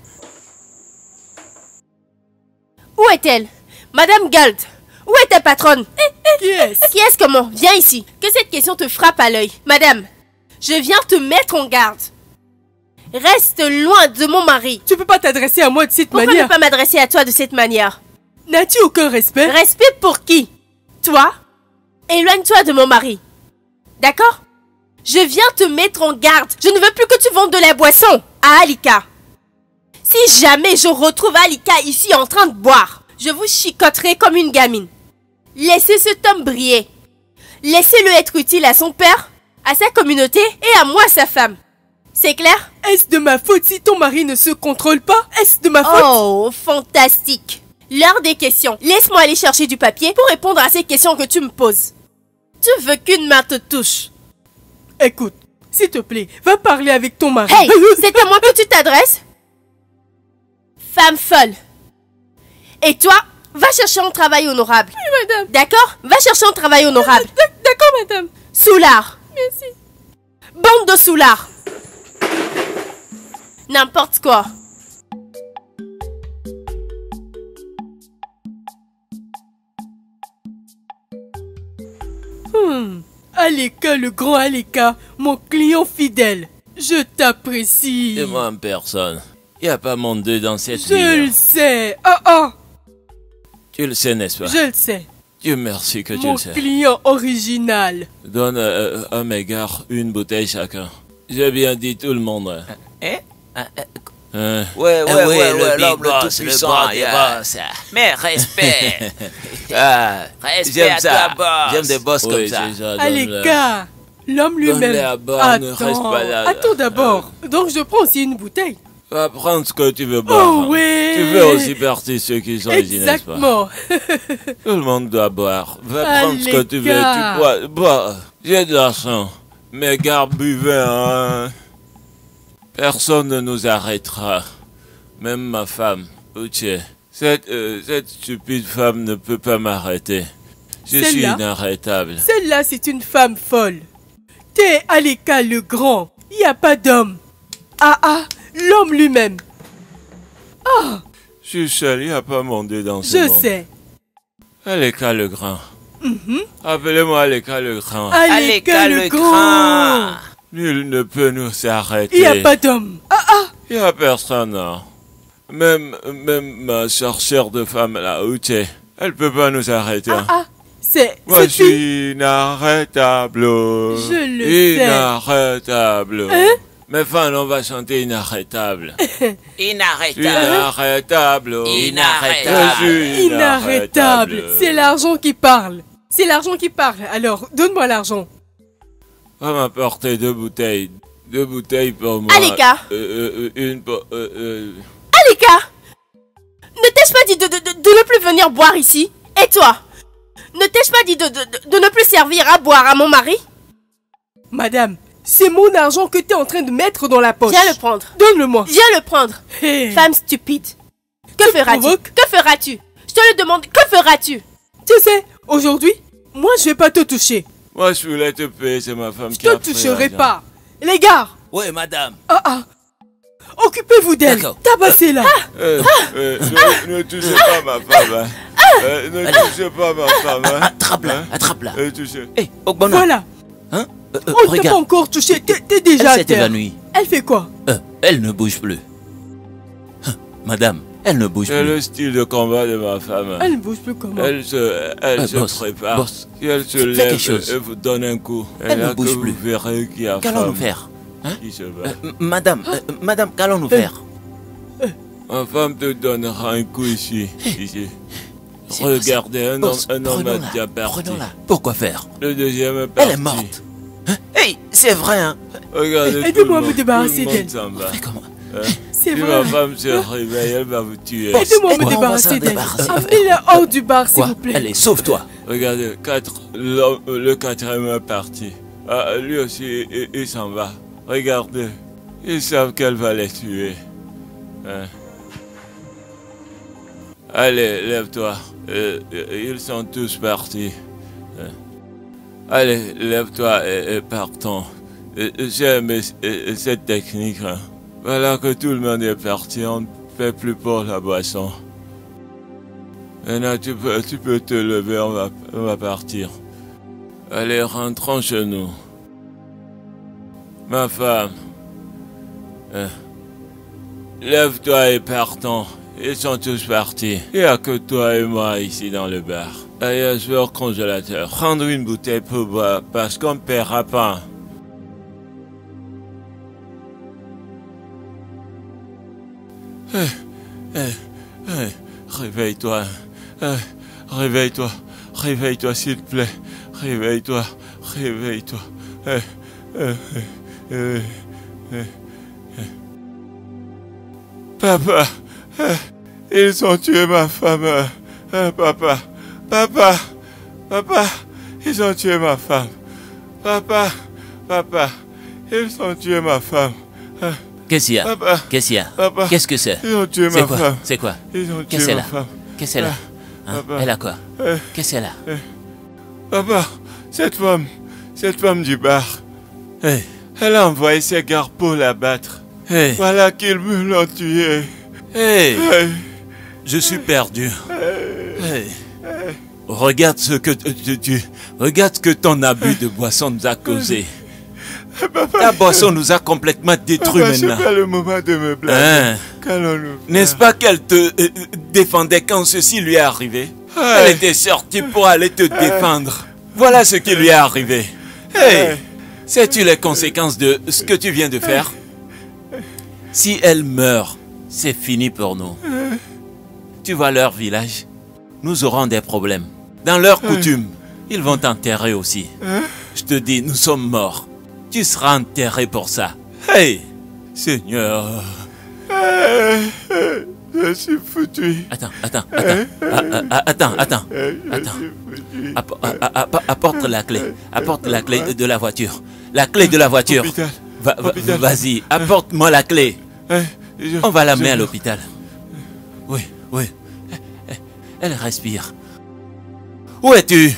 Où est-elle? Madame Galt, où est ta patronne? Qui est-ce? Qui est-ce comment? Viens ici. Que cette question te frappe à l'œil. Madame, je viens te mettre en garde. Reste loin de mon mari. Tu peux pas t'adresser à moi de cette Pourquoi manière. ne pas m'adresser à toi de cette manière? N'as-tu aucun respect? Respect pour qui? Toi? Éloigne-toi de mon mari. D'accord? Je viens te mettre en garde. Je ne veux plus que tu vendes de la boisson à Alika. Si jamais je retrouve Alika ici en train de boire, je vous chicoterai comme une gamine. Laissez cet homme briller. Laissez-le être utile à son père, à sa communauté et à moi, sa femme. C'est clair? Est-ce de ma faute si ton mari ne se contrôle pas? Est-ce de ma faute? Oh, fantastique. L'heure des questions. Laisse-moi aller chercher du papier pour répondre à ces questions que tu me poses. Tu veux qu'une main te touche? Écoute, s'il te plaît, va parler avec ton mari. Hey, c'est à moi que tu t'adresses? Femme folle. Et toi, va chercher un travail honorable. Oui, madame. D'accord? Va chercher un travail honorable. D'accord, madame. Soulard. Merci. Bande de soulards. N'importe quoi. Alika, le grand Alika, mon client fidèle. Je t'apprécie. Et moi en personne. Il n'y a pas mon deux dans cette Je ville. le sais. Ah. Tu le sais, n'est-ce pas? Je le sais. Dieu merci que tu Mon le sais. client original. Donne à mes gars une bouteille chacun. J'ai bien dit tout le monde. Ouais, l'homme le tout puissant, Mais respect. Respect J'aime à ça. ta boss. J'aime des boss comme ça. Alika, l'homme lui-même. Donne-les à boire, ne reste pas là. Attends d'abord. Donc je prends aussi une bouteille. Va prendre ce que tu veux boire. Oh oui. Tu veux aussi partir ceux qui sont ici, n'est-ce pas? Exactement. Tout le monde doit boire. Va prendre ce que tu veux. Alika. Tu bois. Bois. J'ai de l'argent. Mes gars buvaient, hein. Personne ne nous arrêtera. Même ma femme, Uche. Cette stupide femme ne peut pas m'arrêter. Je suis Celle-là? inarrêtable. Celle-là, c'est une femme folle. T'es Alika le grand. Il n'y a pas d'homme. L'homme lui-même. Je suis seul, il n'y a pas mon Dieu dans ce Je monde. sais. Alika le grand. Appelez-moi Alika le grand. Alika le grand. Nul ne peut nous arrêter. Il n'y a pas d'homme. Il n'y a personne, non. Même ma sorcière de femme, la Uche, elle peut pas nous arrêter. hein. C'est Moi, je fille. suis inarrêtable. Je le sais. Inarrêtable. Mes fans, on va chanter inarrêtable. Inarrêtable. Inarrêtable. Inarrêtable. Je suis Inarrêtable. C'est l'argent qui parle. C'est l'argent qui parle. Alors, donne-moi l'argent. Va m'apporter 2 bouteilles. 2 bouteilles pour moi. Alika. Une pour... Alika, ne t'ai-je pas dit de ne plus venir boire ici? Et toi? Ne t'ai-je pas dit de ne plus servir à boire à mon mari? Madame, c'est mon argent que t'es en train de mettre dans la poche. Viens le prendre. Donne-le-moi. Viens le prendre. Hey. Femme stupide. Que feras-tu? provoques? Que feras-tu? Je te le demande. Que feras-tu? Tu sais, aujourd'hui, moi je vais pas te toucher. Moi, je voulais te payer, c'est ma femme Je qui a te pris toucherai l'argent. pas. Les gars, Oui, madame. occupez-vous d'elle. D'accord. Tabassez-la. Ne touchez pas ma femme. Hein. Ne touchez pas ma femme. Hein. Attrape-la, Hein. attrape-la. Touchez. Hé, Ogbonna. Voilà. Hein? On ne t'a pas Regarde, encore touché. T'es déjà elle à s'est terre. évanouie. Elle fait quoi? Elle ne bouge plus. Madame, Elle ne bouge C'est plus. le style de combat de ma femme. Elle ne bouge plus comment? Elle se boss, prépare. boss, Si elle se fais lève quelque chose. et vous donne un coup, Elle ne là bouge que plus. vous verrez qu'il y a Qu'allons-nous femme faire? Hein? qui se bat. Madame, qu'allons-nous faire? Ma femme te donnera un coup ici. Ici. C'est Regardez, un Boss, homme a prenons-la, déjà parti. prenons-la. Pourquoi faire? Le deuxième est parti. Elle est morte. Hein? Hey, c'est vrai, hein? Regardez, Aidez-moi à tout me le débarrasser monde d'elle. s'en va. Mais comment? C'est Si vrai. ma femme se réveille, elle va vous tuer. Aidez-moi à me Aide-moi, on va débarrasser s'en d'elle. débarrasser. Amenez-la hors du bar, s'il Quoi? vous plaît. Allez, sauve-toi. Regardez, le quatrième est parti. Ah, lui aussi, il s'en va. Regardez, ils savent qu'elle va les tuer. Hein. Allez, lève-toi. Ils sont tous partis. Hein. Allez, lève-toi et partons. J'ai aimé cette technique. Hein. Voilà que tout le monde est parti, on ne fait plus pour la boisson. Maintenant, tu peux te lever, on va partir. Allez, rentrons chez nous. Ma femme, lève-toi et partons. Ils sont tous partis. Il n'y a que toi et moi ici dans le bar. Allez, je vais au congélateur. Prendre une bouteille pour boire, parce qu'on ne paiera pas. Réveille-toi. Réveille-toi. Réveille-toi, s'il te plaît. Réveille-toi. Réveille-toi. Papa, ils ont tué ma femme. Papa, papa, papa, ils ont tué ma femme. Papa, papa, ils ont tué ma femme. Qu'est-ce qu'il y a? Papa, Qu'est-ce qu'il y a? papa, Qu'est-ce que c'est? ils ont tué C'est ma quoi? femme. C'est quoi? Ils ont Qu'est-ce tué qu'elle ma a? femme. Qu'est-ce qu'elle a? Hein? Papa. Elle a quoi? Qu'est-ce qu'elle a? Papa, cette femme du bar, Hey, elle a envoyé ses gardes pour la battre. hey, Voilà qu'ils me l'ont tuée. hey, Hey, je suis perdu. Hey. Regarde ce que regarde ce que ton abus de boisson nous a causé. Ta boisson nous a complètement détruits papa, c'est maintenant. pas le moment de me blâmer. Hein? Qu'allons-nous faire? N'est-ce pas qu'elle te défendait quand ceci lui est arrivé? Ouais. Elle était sortie pour aller te défendre. Voilà ce qui lui est arrivé. Hey, sais-tu les conséquences de ce que tu viens de faire? Si elle meurt, c'est fini pour nous. Tu vois leur village? Nous aurons des problèmes. Dans leur coutume, ils vont t'enterrer aussi. Je te dis, nous sommes morts. Tu seras enterré pour ça. Hey, Seigneur. Je suis foutu. Attends. Apporte la clé. Apporte la clé de la voiture. La clé de la voiture. Hôpital. Vas-y, apporte-moi la clé. On va l'amener à je- l'hôpital. Oui. Elle respire. Où es-tu?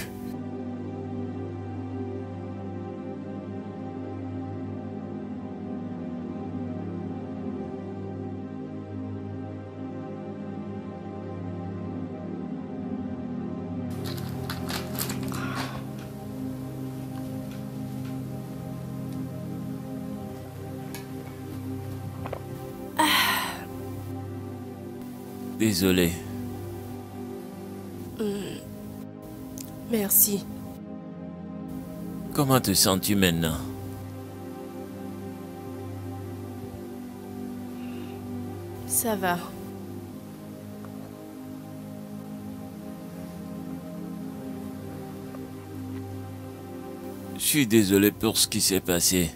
Désolé. Merci. Comment te sens-tu maintenant? Ça va. Je suis désolé pour ce qui s'est passé.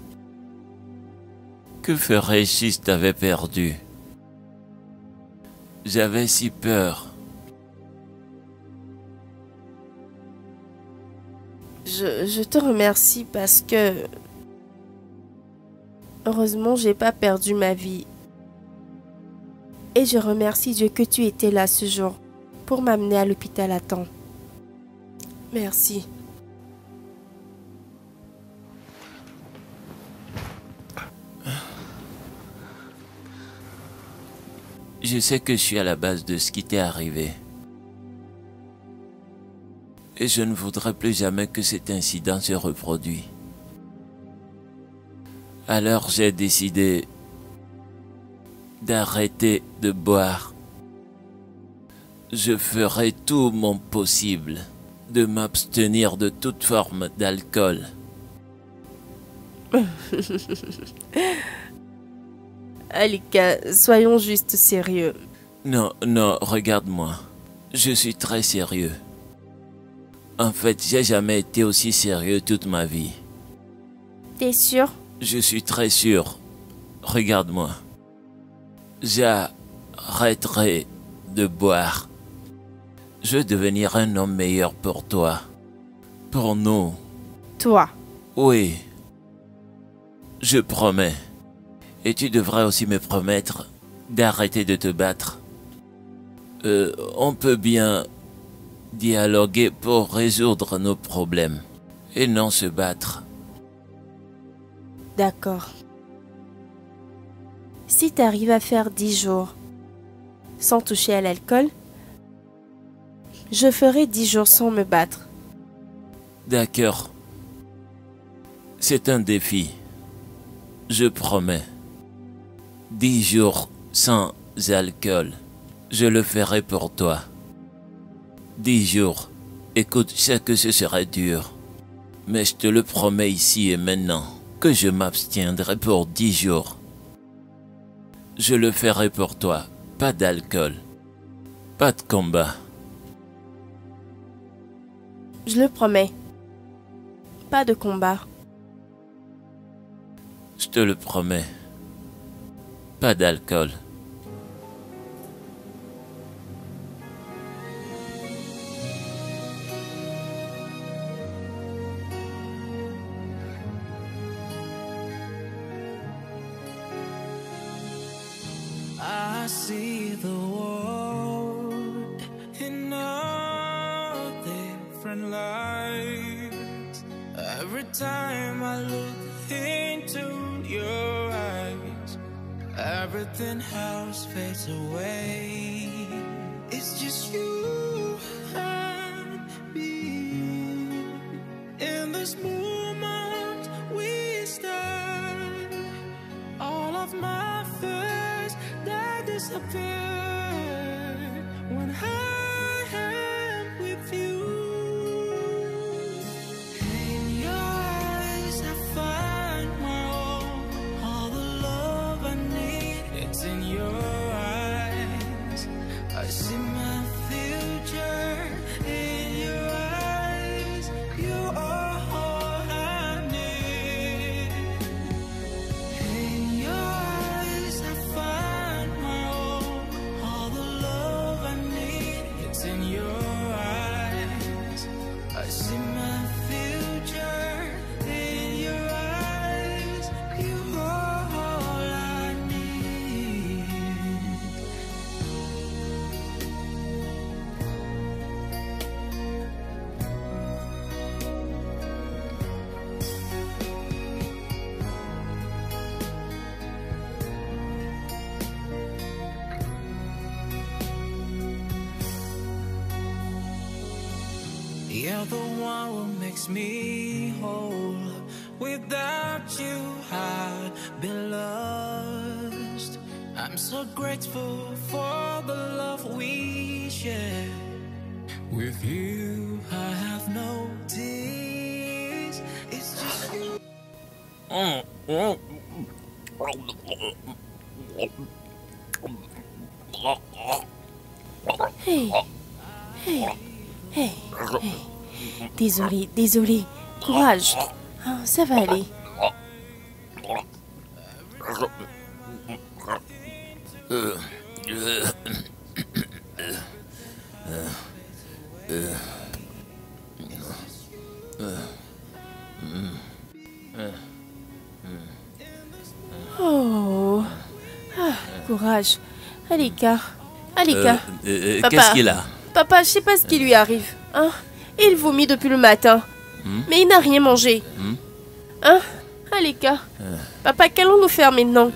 Que ferais-je si je t'avais perdu? J'avais si peur. Je te remercie parce que... Heureusement, j'ai pas perdu ma vie. Et je remercie Dieu que tu étais là ce jour pour m'amener à l'hôpital à temps. Merci. Je sais que je suis à la base de ce qui t'est arrivé. Et je ne voudrais plus jamais que cet incident se reproduise. Alors j'ai décidé d'arrêter de boire Je ferai tout mon possible de m'abstenir de toute forme d'alcool. Alika, soyons juste sérieux. Non, non, regarde-moi. Je suis très sérieux. En fait, j'ai jamais été aussi sérieux toute ma vie. T'es sûr? Je suis très sûr. Regarde-moi. J'arrêterai de boire. Je veux devenir un homme meilleur pour toi. Pour nous. Toi? Oui. Je promets. Et tu devrais aussi me promettre d'arrêter de te battre. On peut bien dialoguer pour résoudre nos problèmes et non se battre. D'accord. Si t'arrives à faire 10 jours sans toucher à l'alcool, je ferai 10 jours sans me battre. D'accord. C'est un défi. Je promets. 10 jours sans alcool. Je le ferai pour toi. 10 jours. Écoute, je sais que ce serait dur. Mais je te le promets ici et maintenant que je m'abstiendrai pour 10 jours. Je le ferai pour toi. Pas d'alcool. Pas de combat. Je le promets. Pas de combat. Je te le promets. Pas d'alcool. I see the world in a different light. Every time I look into your eyes, everything else fades away. It's just you and me. In this moment we stand. All of my fears, they disappear when I am with you. In your eyes I find my own. All the love I need, it's in your eyes. I see my future in your eyes. You are all I need. In your eyes I find my own. All the love I need, it's in your eyes. I see my future in your eyes. You are all I need. You're the one who makes me whole. Without you, I'd be lost. I'm so grateful for the love we share. With you, I have no tears. It's just you. Hey, hey, hey, hey. Désolé, désolé. Courage. Ah, ça va aller. Oh. Ah, courage. Alika. Alika. Qu'est-ce qu'il a? Papa, je sais pas ce qui lui arrive. Hein? Il vomit depuis le matin. Mais il n'a rien mangé. Hein? Alika. Papa, qu'allons-nous faire maintenant?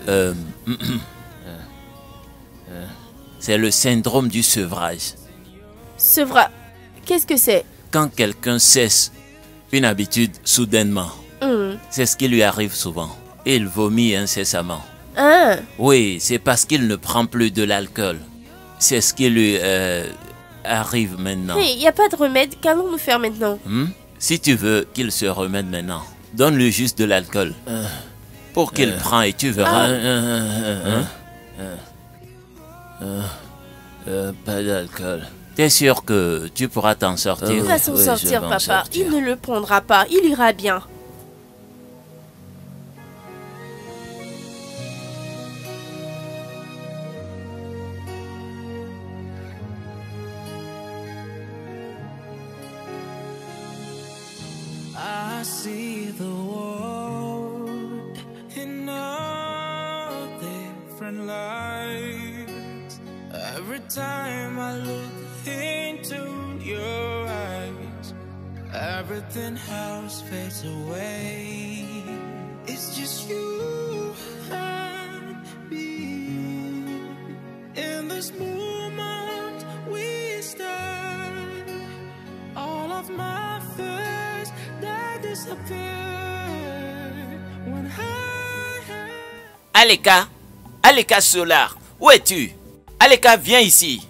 C'est le syndrome du sevrage. Sevra. Qu'est-ce que c'est? Quand quelqu'un cesse une habitude soudainement, c'est ce qui lui arrive souvent. Il vomit incessamment. Ah. Oui, c'est parce qu'il ne prend plus de l'alcool. C'est ce qui lui arrive maintenant. Hé, y a pas de remède. Qu'allons-nous faire maintenant? Si tu veux qu'il se remette maintenant, donne-lui juste de l'alcool. Pour qu'il prenne et tu verras. Pas d'alcool. T'es sûr que tu pourras t'en sortir? Il va s'en sortir, papa. Il ne le prendra pas. Il ira bien. I see the world in a different light. Every time I look into your eyes, everything else fades away. It's just you and me. In this moment we stand. All of my fears that disappear when Aleka, Aleka Solar, où es-tu? Aleka, viens ici.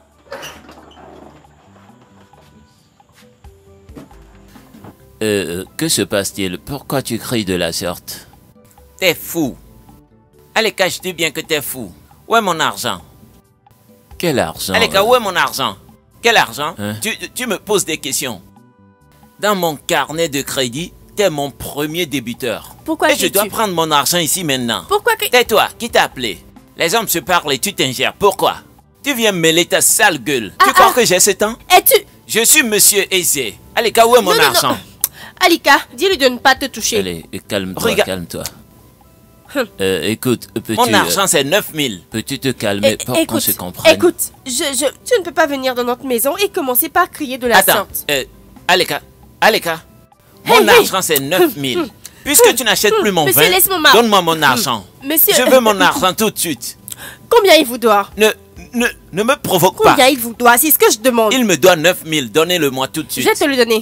Que se passe-t-il? Pourquoi tu cries de la sorte? T'es fou. Aleka, je dis bien que t'es fou. Où est mon argent? Quel argent? Aleka, où est mon argent? Quel argent? Tu me poses des questions. Dans mon carnet de crédit, t'es mon premier débiteur. Pourquoi et je dois prendre mon argent ici maintenant. Pourquoi que... Tais-toi, qui t'a appelé? Les hommes se parlent et tu t'ingères. Pourquoi? Tu viens mêler ta sale gueule. Tu crois que j'ai ce temps? Es-tu... Je suis monsieur aisé. Aleka, où est mon argent? Non. Alika, dis-lui de ne pas te toucher. Allez, calme-toi, calme-toi. Écoute, petit... Mon argent, c'est 9000. Peux-tu te calmer pour qu'on se comprenne? Écoute, tu ne peux pas venir dans notre maison et commencer par crier de la sorte. Aleka, Aleka, mon argent, c'est 9000. Puisque tu n'achètes plus mon vin, donne-moi mon argent. Monsieur... Je veux mon argent tout de suite. Combien il vous doit? Ne me provoque pas. Combien il vous doit? C'est ce que je demande. Il me doit 9000. Donnez-le-moi tout de suite. Je vais te le donner.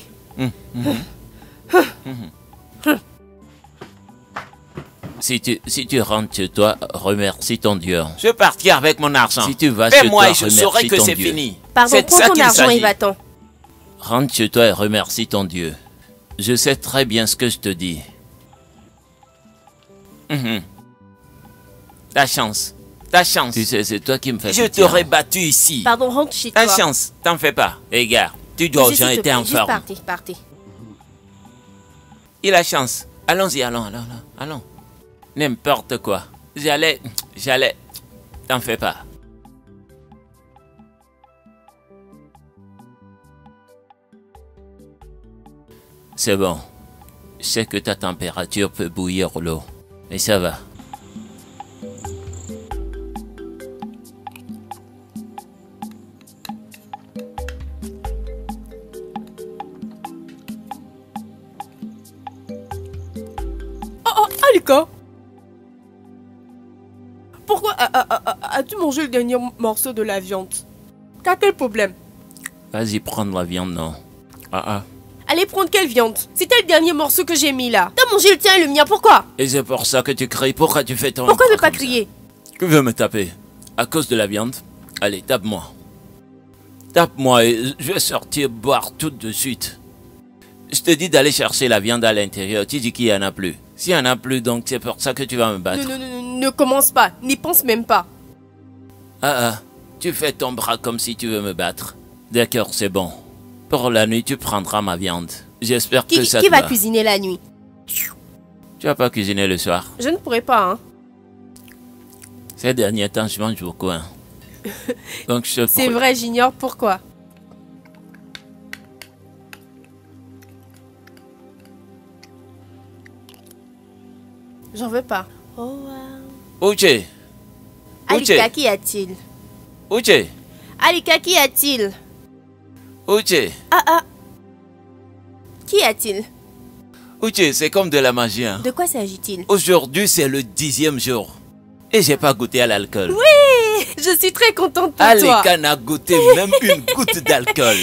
Si tu rentres chez toi, remercie ton Dieu. Je vais partir avec mon argent. Si tu vas chez toi, je saurai que c'est fini. Pardon, prends ton argent et va-t'en. Rentre chez toi et remercie ton Dieu. Je sais très bien ce que je te dis. Ta chance. Ta chance. Tu sais, c'est toi qui me fais pitié. Je t'aurais battu ici. Pardon, rentre chez toi. Ta chance, t'en fais pas. Égard, tu dois aux gens été en forme. Partez. Il a chance. Allons-y, allons. N'importe quoi. J'allais. T'en fais pas. C'est bon. Je sais que ta température peut bouillir l'eau. Mais ça va. Aleka, pourquoi as-tu mangé le dernier morceau de la viande? T'as quel problème? Vas-y, prendre la viande, non. Allez, prendre quelle viande? C'était le dernier morceau que j'ai mis là. T'as mangé le tien et le mien, pourquoi? Et c'est pour ça que tu cries. Pourquoi tu fais ton... Pourquoi ne pas crier? Tu veux me taper? À cause de la viande? Allez, tape-moi. Tape-moi et je vais sortir boire tout de suite. Je te dis d'aller chercher la viande à l'intérieur. Tu dis qu'il n'y en a plus. S'il n'y en a plus, donc c'est pour ça que tu vas me battre. Ne commence pas. N'y pense même pas. Tu fais ton bras comme si tu veux me battre. D'accord, c'est bon. Pour la nuit, tu prendras ma viande. J'espère que ça te va. Qui va cuisiner la nuit? Tu vas pas cuisiner le soir? Je ne pourrai pas, hein. Ces derniers temps, je mange beaucoup, hein. Donc je... C'est vrai, j'ignore pourquoi. J'en veux pas. Oh, wow. Uche. Alika, qu'y a-t-il? Uche. Alika, qu'y a-t-il? Uche. Qu'y a-t-il? Uche, c'est comme de la magie, hein. De quoi s'agit-il? Aujourd'hui, c'est le 10e jour. Et j'ai pas goûté à l'alcool. Oui, je suis très contente pour toi. Alika n'a goûté même une goutte d'alcool.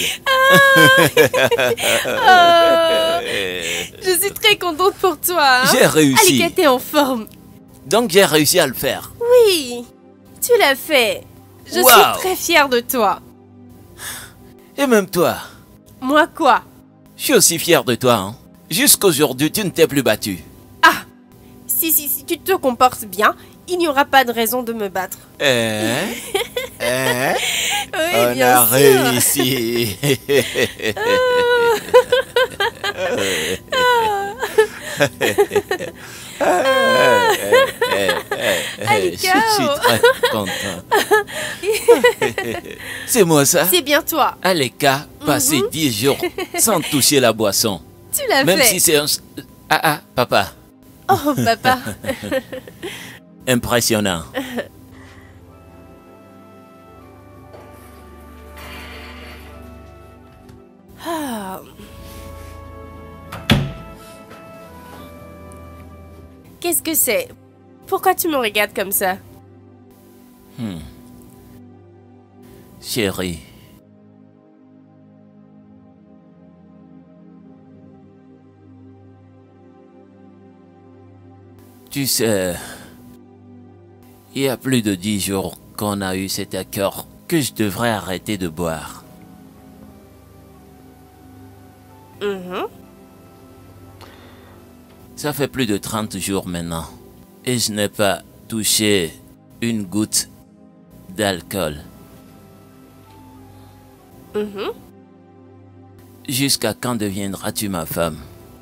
Je suis très contente pour toi. Hein? J'ai réussi. Alika, t'es en forme. Donc j'ai réussi à le faire. Oui, tu l'as fait. Je suis très fière de toi. Et même toi. Moi quoi? Je suis aussi fier de toi, hein. Jusqu'aujourd'hui, tu ne t'es plus battu. Ah! Si tu te comportes bien, il n'y aura pas de raison de me battre. Oui, on bien a sûr. réussi. Je suis très content. C'est moi ça? C'est bien toi. Aleka, passer 10 jours sans toucher la boisson. Tu l'as Même fait. si c'est un... Ah, papa. Oh, papa. Impressionnant. Ah. Qu'est-ce que c'est? Pourquoi tu me regardes comme ça? Chérie. Tu sais, il y a plus de 10 jours qu'on a eu cet accord que je devrais arrêter de boire. Ça fait plus de 30 jours maintenant et je n'ai pas touché une goutte d'alcool. Jusqu'à quand deviendras-tu ma femme?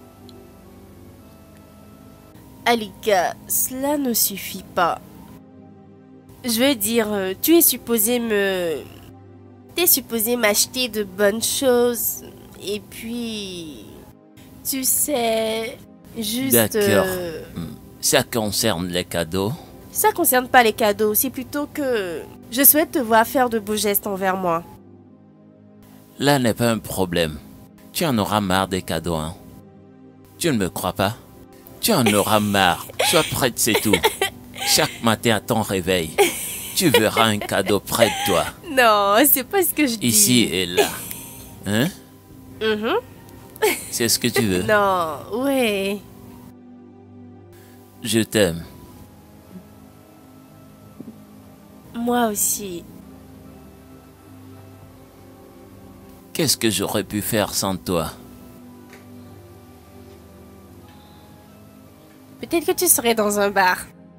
Alika, cela ne suffit pas. Je veux dire, tu es supposé T'es supposé m'acheter de bonnes choses. Et puis... Tu sais... Juste... D'accord. Ça concerne les cadeaux? Ça concerne pas les cadeaux, c'est plutôt que... Je souhaite te voir faire de beaux gestes envers moi. Là n'est pas un problème. Tu en auras marre des cadeaux, hein? Tu ne me crois pas? Tu en auras marre. Sois prête, c'est tout. Chaque matin à ton réveil, tu verras un cadeau près de toi. Non, c'est pas ce que je dis. Ici et là. Hein? C'est ce que tu veux? Non, ouais. Je t'aime. Moi aussi. Qu'est-ce que j'aurais pu faire sans toi? Peut-être que tu serais dans un bar.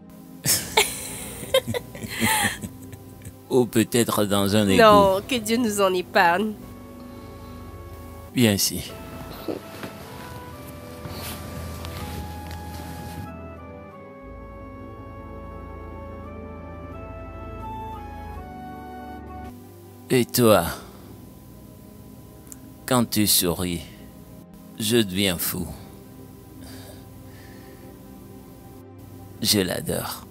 Ou peut-être dans un égout. Non, que Dieu nous en épargne. Viens ici. Et toi, quand tu souris, je deviens fou. Je l'adore.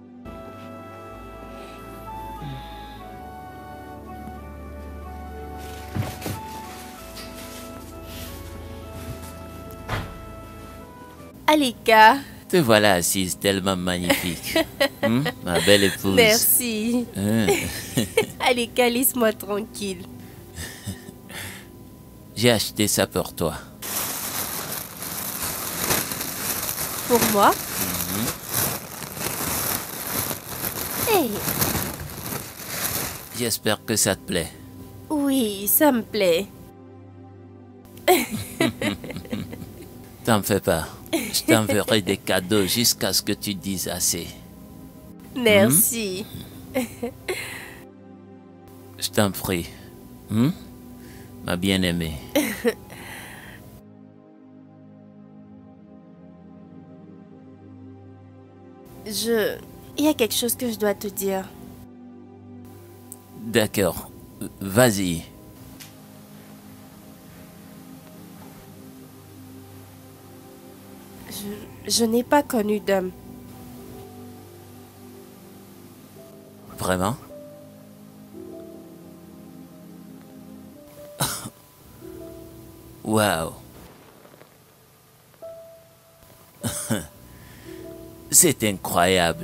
Alika, Te voilà assise tellement magnifique. Ma belle épouse. merci. Hein? Alika, laisse-moi tranquille. J'ai acheté ça pour toi. Pour moi? Hey, J'espère que ça te plaît. oui, ça me plaît. T'en fais pas. Je t'enverrai des cadeaux jusqu'à ce que tu dises assez. Merci. Je t'en prie. Ma bien-aimée. Il y a quelque chose que je dois te dire. D'accord. Vas-y. Je n'ai pas connu d'homme. Vraiment? Waouh. C'est incroyable.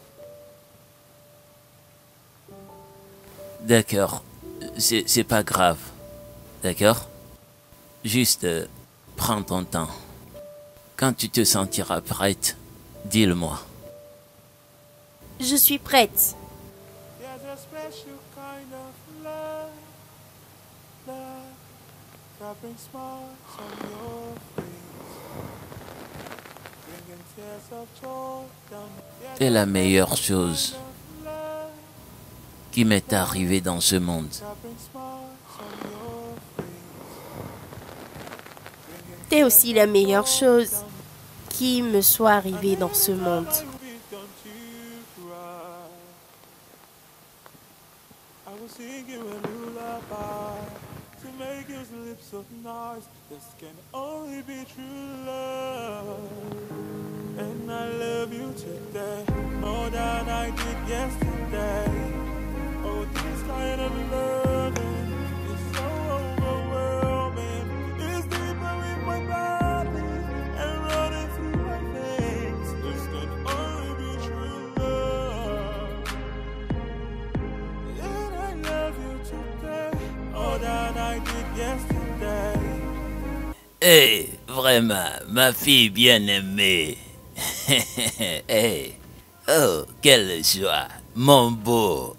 D'accord. C'est pas grave. D'accord? Juste prends ton temps. Quand tu te sentiras prête, dis-le-moi. Je suis prête. There's a special kind of love C'est la meilleure chose qui m'est arrivée dans ce monde. T'es aussi la meilleure chose qui me soit arrivée dans ce monde. And I love you today more than I did yesterday. Oh, this kind of loving is so overwhelming. It's deeper in my body and running through my veins. This can only be true love. And I love you today more than I did yesterday. Hey, vraiment, ma fille bien-aimée. Hey. Oh, quelle joie, mon beau.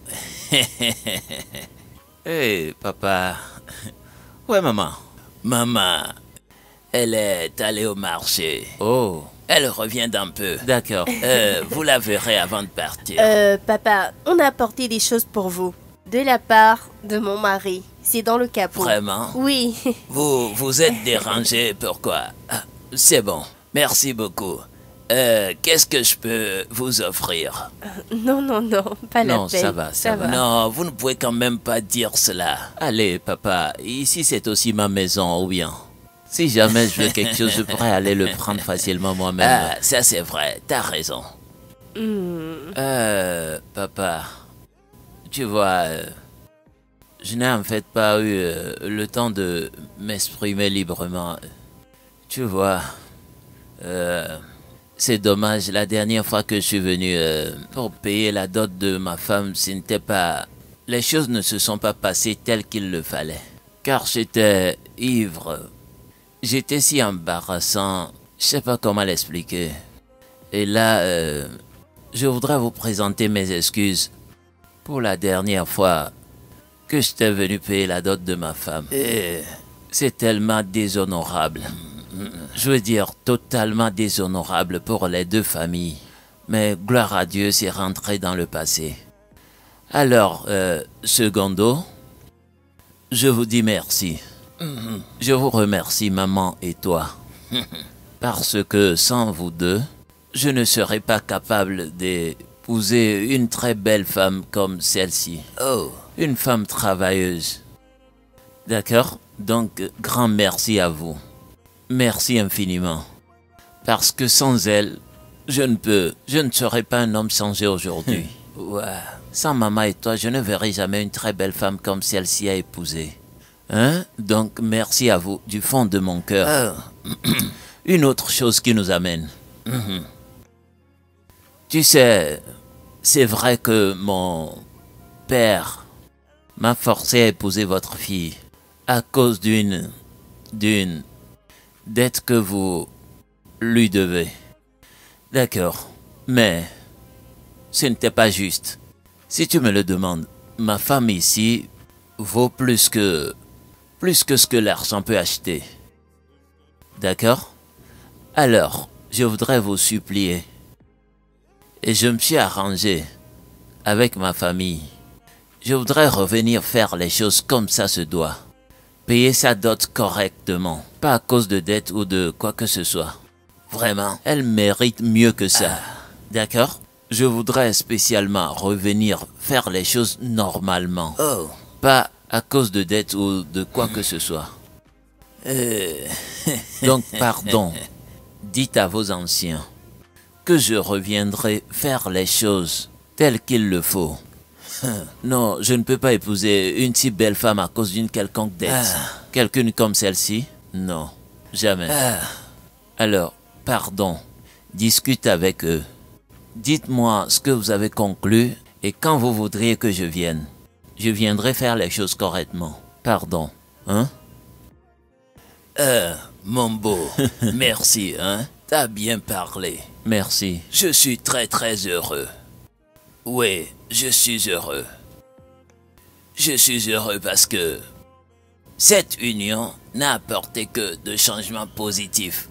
Hey, papa. Ouais, maman. Maman, elle est allée au marché. Oh, elle revient d'un peu. D'accord. Vous la verrez avant de partir. Papa, on a apporté des choses pour vous. De la part de mon mari. C'est dans le capot. Vraiment? Oui. Vous êtes dérangé, pourquoi? Ah, c'est bon, merci beaucoup. Qu'est-ce que je peux vous offrir? Non, pas la peine. Non, ça va. Non, vous ne pouvez quand même pas dire cela. Allez, papa, ici c'est aussi ma maison, ou bien. Si jamais je veux quelque chose, je pourrais aller le prendre facilement moi-même. Ah, ça c'est vrai, t'as raison. Papa, tu vois, je n'ai en fait pas eu le temps de m'exprimer librement. Tu vois, c'est dommage, la dernière fois que je suis venu pour payer la dot de ma femme, ce n'était pas... Les choses ne se sont pas passées telles qu'il le fallait. Car j'étais ivre. J'étais si embarrassant, je sais pas comment l'expliquer. Et là, je voudrais vous présenter mes excuses pour la dernière fois que j'étais venu payer la dot de ma femme. Et c'est tellement déshonorable. Je veux dire, totalement déshonorable pour les deux familles. Mais gloire à Dieu, c'est rentré dans le passé. Alors, secondo, je vous dis merci. Je vous remercie, maman et toi. Parce que sans vous deux, je ne serais pas capable d'épouser une très belle femme comme celle-ci. Oh, une femme travailleuse. D'accord? Donc, grand merci à vous. Merci infiniment. Parce que sans elle, je ne serais pas un homme changé aujourd'hui. Ouais. Sans maman et toi, je ne verrai jamais une très belle femme comme celle-ci à épouser. Hein? Donc, merci à vous du fond de mon cœur. Une autre chose qui nous amène. Tu sais, c'est vrai que mon père m'a forcé à épouser votre fille à cause d'une dette que vous lui devez. D'accord, mais ce n'était pas juste. Si tu me le demandes, ma femme ici vaut plus que ce que l'argent peut acheter. D'accord? Alors, je voudrais vous supplier. Et je me suis arrangé avec ma famille. Je voudrais revenir faire les choses comme ça se doit. Payer sa dot correctement, pas à cause de dette ou de quoi que ce soit. Vraiment, elle mérite mieux que ça. D'accord? Je voudrais spécialement revenir faire les choses normalement. Oh. Pas à cause de dette ou de quoi que ce soit. Donc, pardon. Dites à vos anciens que je reviendrai faire les choses telles qu'il le faut. Non, je ne peux pas épouser une si belle femme à cause d'une quelconque dette. Quelqu'une comme celle-ci? Non, jamais. Alors, pardon, discute avec eux. Dites-moi ce que vous avez conclu et quand vous voudriez que je vienne. Je viendrai faire les choses correctement. Pardon, hein? Mon beau, merci, hein? T'as bien parlé. Merci. Je suis très très heureux. Oui, je suis heureux. Je suis heureux parce que Cette union n'a apporté que de changements positifs.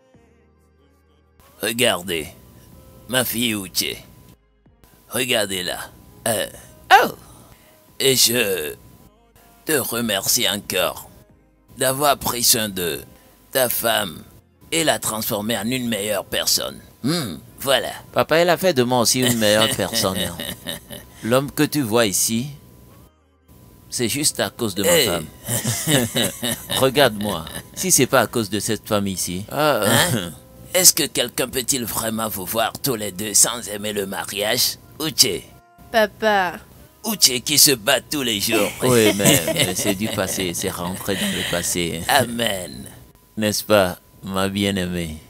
Regardez, ma fille Uche. Regardez-la. Oh! Et je te remercie encore d'avoir pris soin de ta femme et la transformer en une meilleure personne. Voilà. Papa, elle a fait de moi aussi une meilleure personne. L'homme que tu vois ici, c'est juste à cause de ma femme. Regarde-moi. Si c'est pas à cause de cette femme ici. Est-ce que quelqu'un peut-il vraiment vous voir tous les deux sans aimer le mariage? Uche. Papa. Uche qui se bat tous les jours. Oui, mais c'est du passé. C'est rentré dans le passé. Amen. N'est-ce pas, ma bien-aimée?